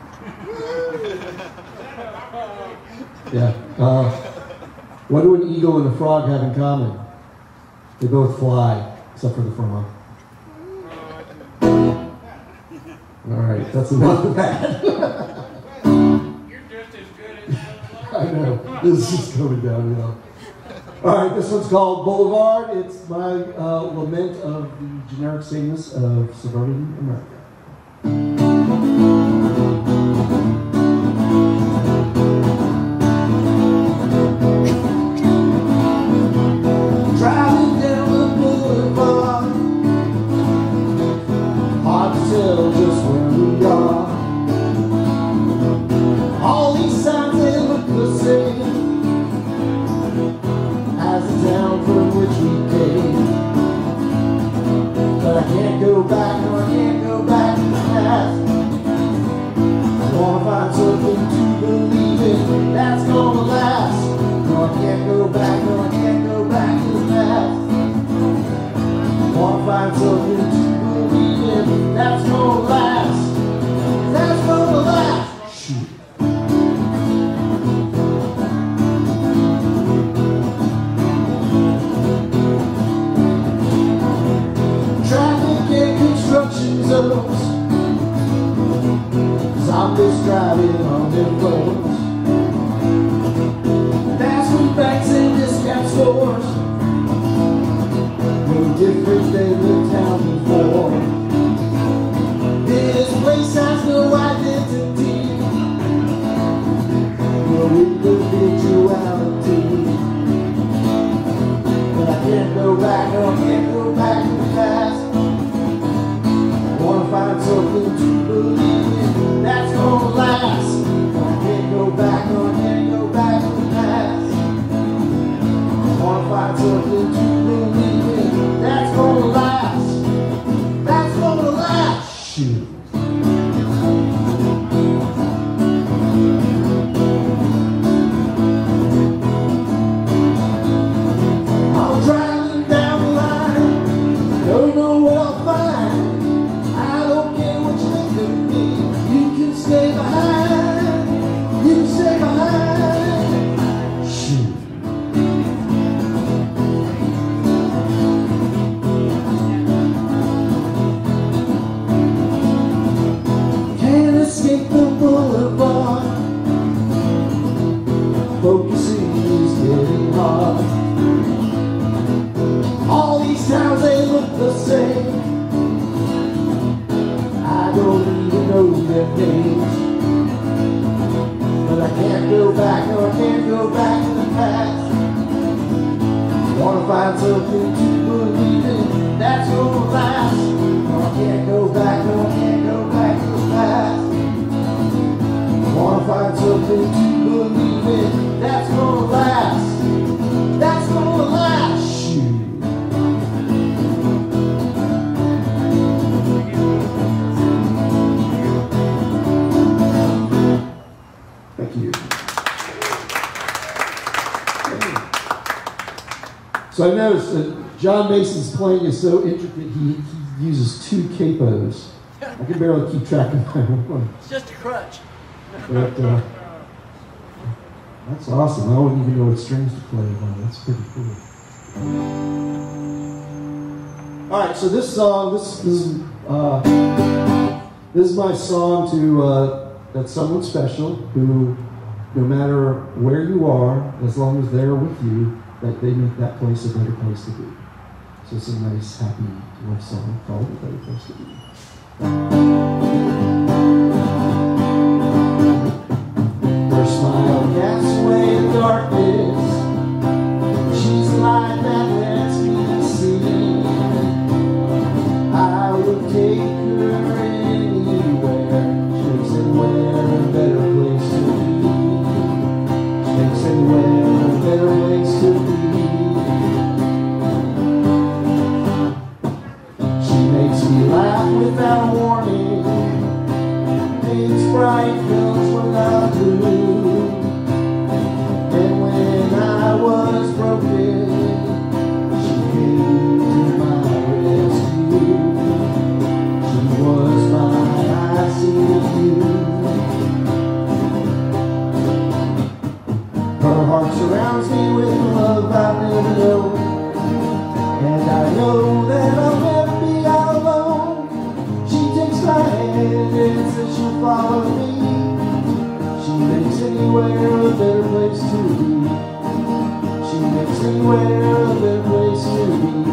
Yeah. Uh, what do an eagle and a frog have in common? They both fly, except for the frog. All right, that's enough of that. You're just as good as that. I know. This is coming downhill. All right, this one's called Boulevard. It's my uh, lament of the generic sameness of suburban America. Driving down the boulevard, hard to tell just where we are. All these signs, they look the same as the town from which we came. But I can't go back, no I can't go back to the past. I wanna find something to believe in that's gonna last. No I can't go back, no I can't go back to the past. I wanna find something to believe in that's gonna last. That's gonna last. Shoot. Construction zones, zombies driving on their roads, fast food banks and discount stores, no different than the town before. This place has no identity, no individuality. But I can't go back, no I can't go back to the past. I wanna find something to believe in that's gonna last. I can't go back, no I can't go back to the past. I wanna find something to believe in that's gonna last. That's gonna last. Shoot. I'm driving down the line, don't know what I'll find. Stay behind, you stay behind. Shoot. Can't escape the boulevard. Focusing is getting hard. All these towns, they look the same. I don't even know their names. But I can't go back, no I can't go back to the past. I wanna find something to believe in that's gonna last. No I can't go back, no I can't go back to the past. I wanna find something to believe in that's gonna last. That's gonna last. Shoot. Thank you. So I noticed that John Mason's playing is so intricate, he, he uses two capos. I can barely keep track of my own. It's just a crutch. But uh, that's awesome. I wouldn't even know what strings to play on. That's pretty cool. All right, so this song, this, this is uh, this is my song to uh, that's someone special who, no matter where you are, as long as they're with you, that they make that place a better place to be. So it's a nice, happy love song called A Better Place to Be. Her smile casts away the darkness. She's the light that lets me see. I would take her anywhere. She's anywhere a better place to be. She's anywhere a better place to be. She makes me laugh without warning. anywhere a better place to be.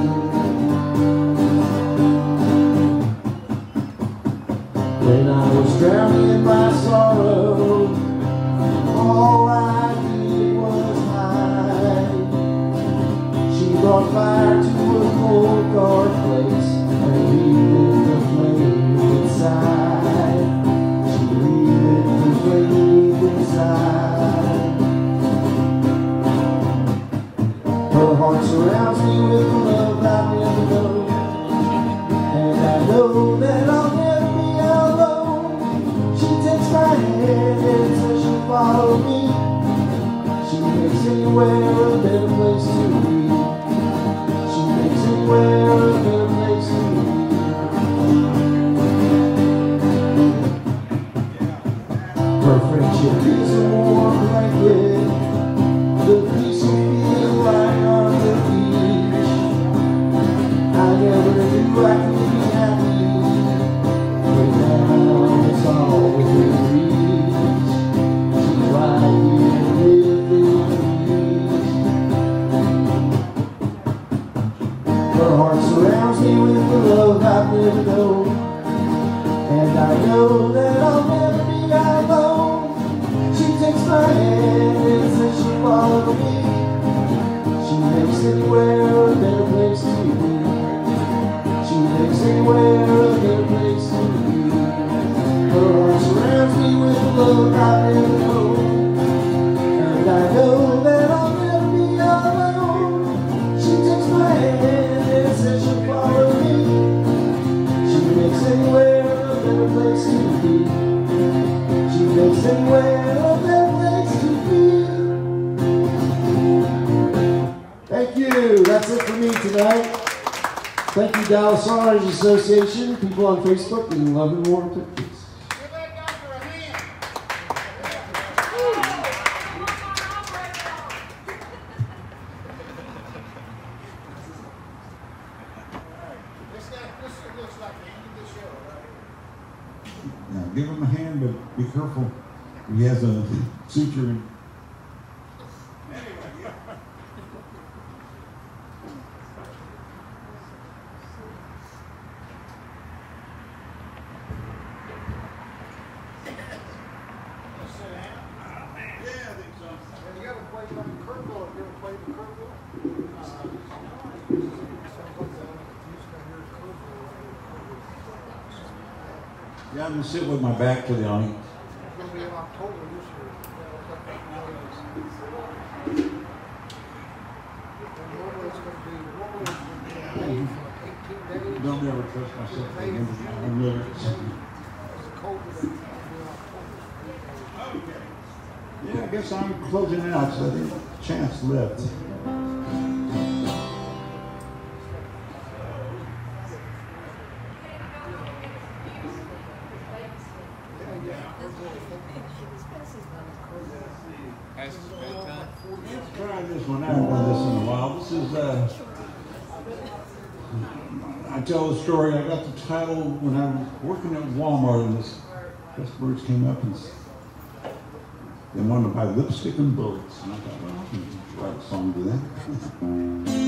When I was drowning in my sorrow, all I did was hide. She brought fire to a cold, dark place and relit the flame inside. She relit the flame inside. Her heart surrounds me with a love I've never known, and I know that I'll never be alone. She takes my hand and says she'll follow me. She makes anywhere a better place to be. She makes anywhere a better place to be. Her friendship is a warm blanket, the peace you feel right on the beach. I never knew I could be happy, but now it's all within reach. She's right here within reach. Her heart surrounds me with the love I've never known, and I know that I'll never be alone. She takes my hand and says she'll follow me. She makes anywhere a better place to be. She makes anywhere a better place to be. Her heart surrounds me with the love I never know, and I know that I'll never be alone. She takes my hand and says she'll follow me. She makes anywhere a better place to be. She makes anywhere a better place to be. Thank you. That's it for me tonight. Thank you, Dallas Songwriters Association, people on Facebook, and love and warm pictures. Now, give him a hand, but be careful. He has a suture in. Yeah, I'm gonna sit with my back to the audience. It's going to be in October this year. Normally it's going to be, normally it's going to be May for like eighteen days. Don't ever trust myself again. I'm really. It's a cold that it'll be in October. Yeah, I guess I'm closing out, so I think chance left. Try this one. I haven't done this in a while. This is, uh, I tell the story. I got the title when I was working at Walmart, and this Press Birds came up and they wanted to buy lipstick and bullets. And I thought, well, I can write a song to that.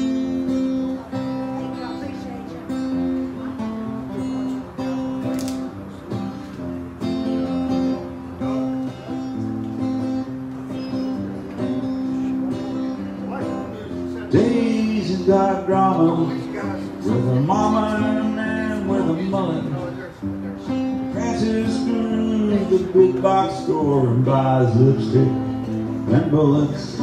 Days and got drama with a mama and a man with a mullet. Francis through the big box store and buys lipstick and bullets.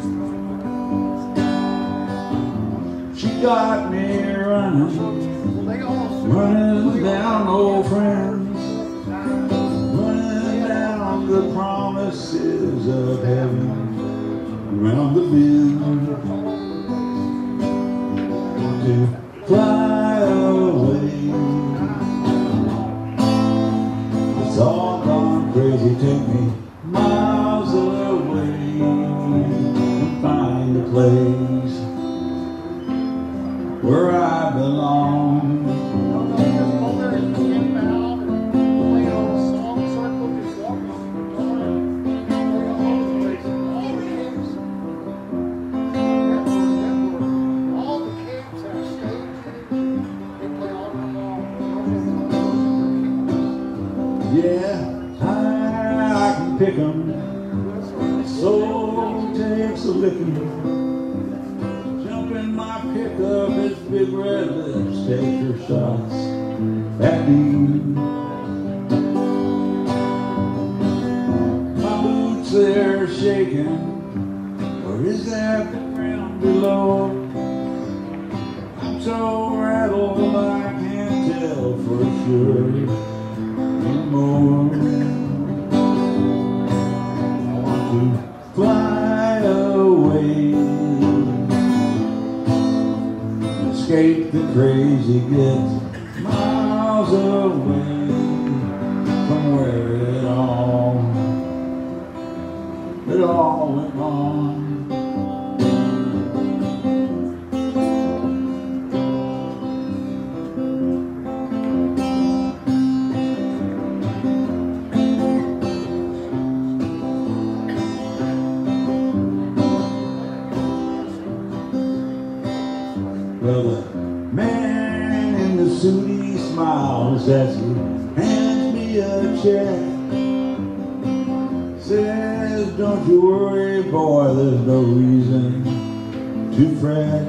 She got me running, running down old friends, running down the promises of heaven around the bend. To fly away, it's all gone crazy. Take me miles away and find a place where I belong. Jump in my pickup, his big red lips take her shots at me. My boots, they're shaking, or is that the ground below? I'm so rattled I can't tell for sure anymore. I want to fly away, escape the crazy, get miles away from where it all, it all went wrong. Well, the man in the suit, he smiles as he hands me a check. Says, don't you worry, boy, there's no reason to fret.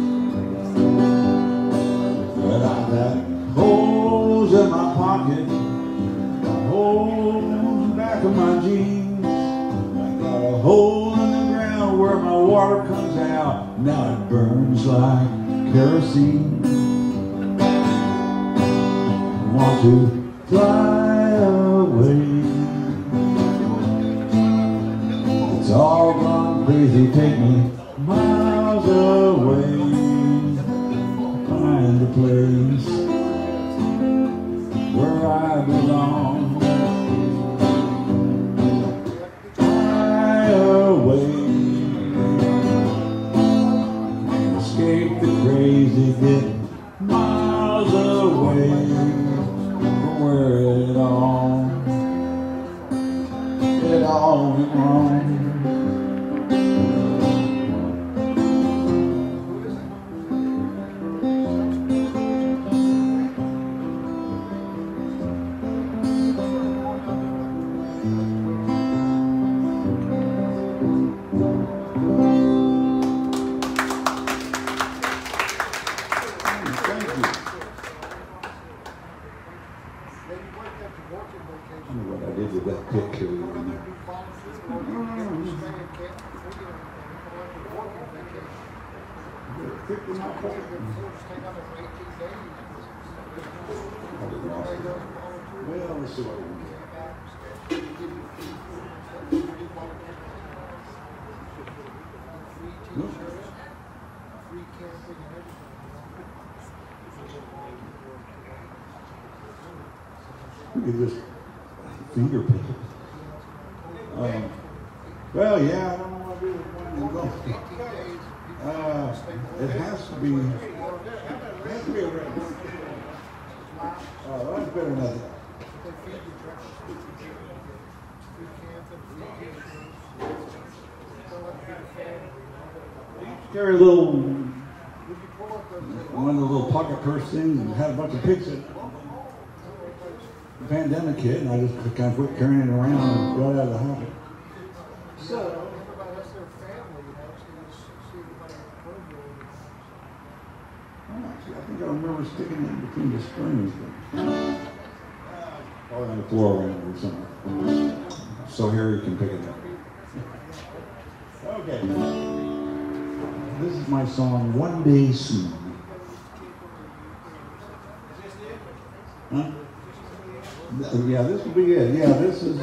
But I've got holes in my pocket, holes in the back of my jeans. I got a hole in the ground where my water comes out. Now it burns like kerosene. I want to fly away. It's all gone crazy, take me miles away. Find a place where I belong. Fly away, escape the crazy, get miles away from where it all, it all went wrong. What I did with that picture. Well, let's see what we can do. Free camping and everything. Look at this finger pick. Um, well, yeah, I don't know what to do with one of them. Uh, it has to be, it has to be a red one. Oh, that's better than that. Carry a little, one of the little pocket purse things and had a bunch of pics in it. The pandemic hit, and I just kind of quit carrying it around and got out of the habit. So, actually, I think I remember sticking it in between the springs, but probably on the floor around or something. So Harry can pick it up. Okay. This is my song, One Day Soon. Huh? Yeah, this will be it. Yeah, this is.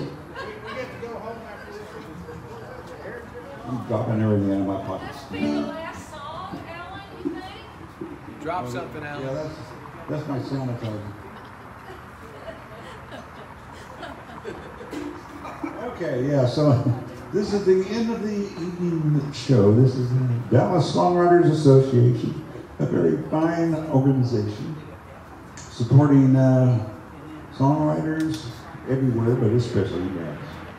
I'm dropping everything out of my pockets. Be the last song, Alan, you think? Drop something, Alan. Yeah, that's that's my sanitizer. Okay, yeah. So this is the end of the evening show. This is the Dallas Songwriters Association, a very fine organization supporting. Uh, Songwriters everywhere, but especially Dallas.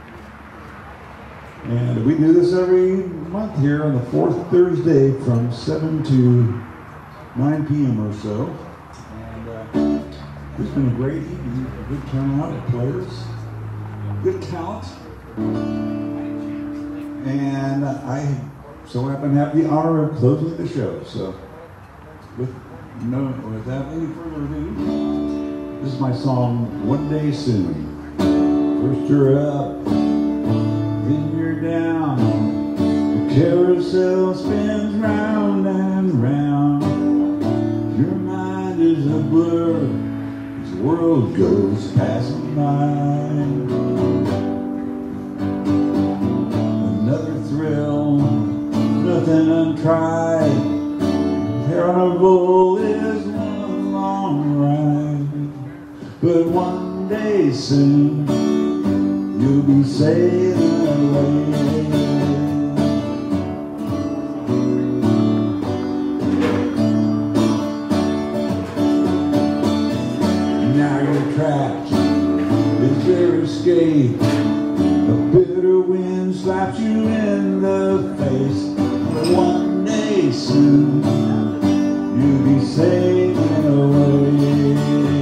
And we do this every month here on the fourth Thursday from seven to nine p m or so. And uh, it's been a great evening, a good turnout of players, good talent. And I so happen to have the honor of closing the show. So, with no, without any further ado, this is my song, One Day Soon. First you're up, then you're down. The carousel spins round and round. Your mind is a blur as the world goes passing by. Another thrill, nothing untried. Hair on a bull is one long ride. But one day soon, you'll be sailing away. Now you're trapped, is there escape? A bitter wind slaps you in the face. But one day soon, you'll be sailing away.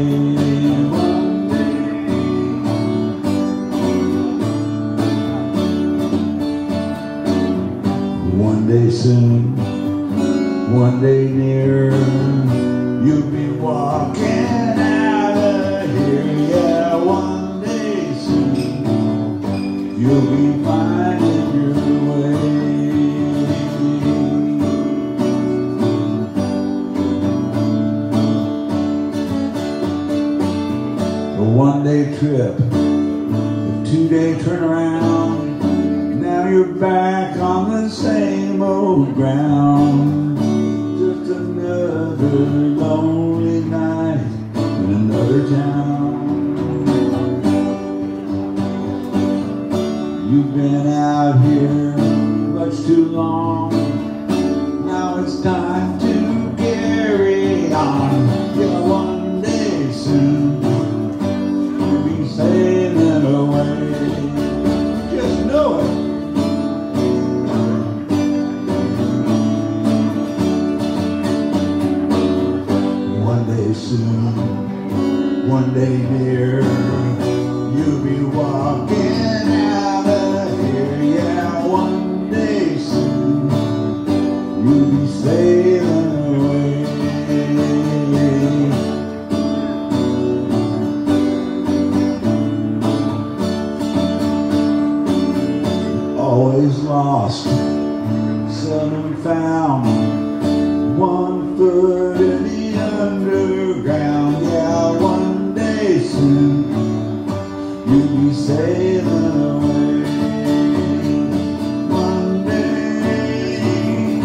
One day soon, one day near, you'll be walking out of here. Yeah, one day soon, you'll be finding your way. A one-day trip, a two-day turnaround. Now you're back on the same old ground. Just another lonely night in another town. You've been out here much too long. Now it's time to carry on. Yeah, one day soon, you'll be sailing away. Just know it. Soon, one day near, you'll be walking out of here. Yeah, one day soon, you'll be sailing away. Always lost, seldom found, one foot in the underground. Yeah, one day soon, you'll be sailing away. One day.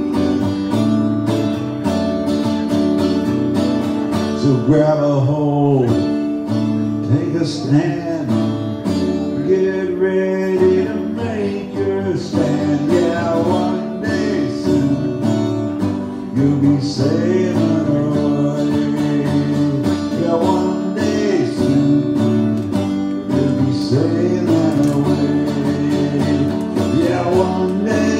So grab a hold, take a stand, get ready to make your stand. Yeah, one day soon, you'll be sailing away. Yeah, one day soon, you'll be sailing away. Yeah, one day.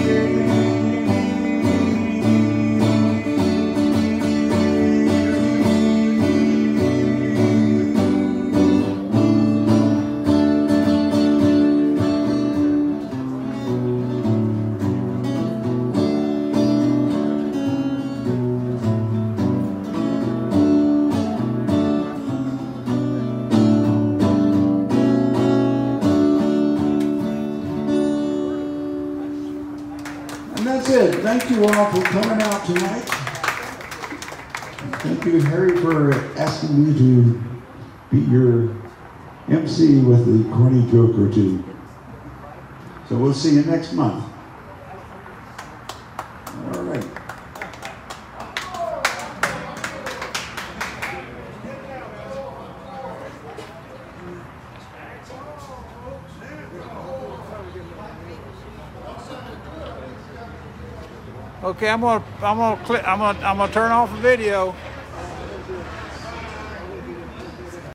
That's it. Thank you all for coming out tonight. Thank you, Harry, for asking me to be your M C with the corny joke or two. So we'll see you next month. All right. Okay, I'm gonna, I'm gonna click, I'm gonna, I'm gonna turn off the video.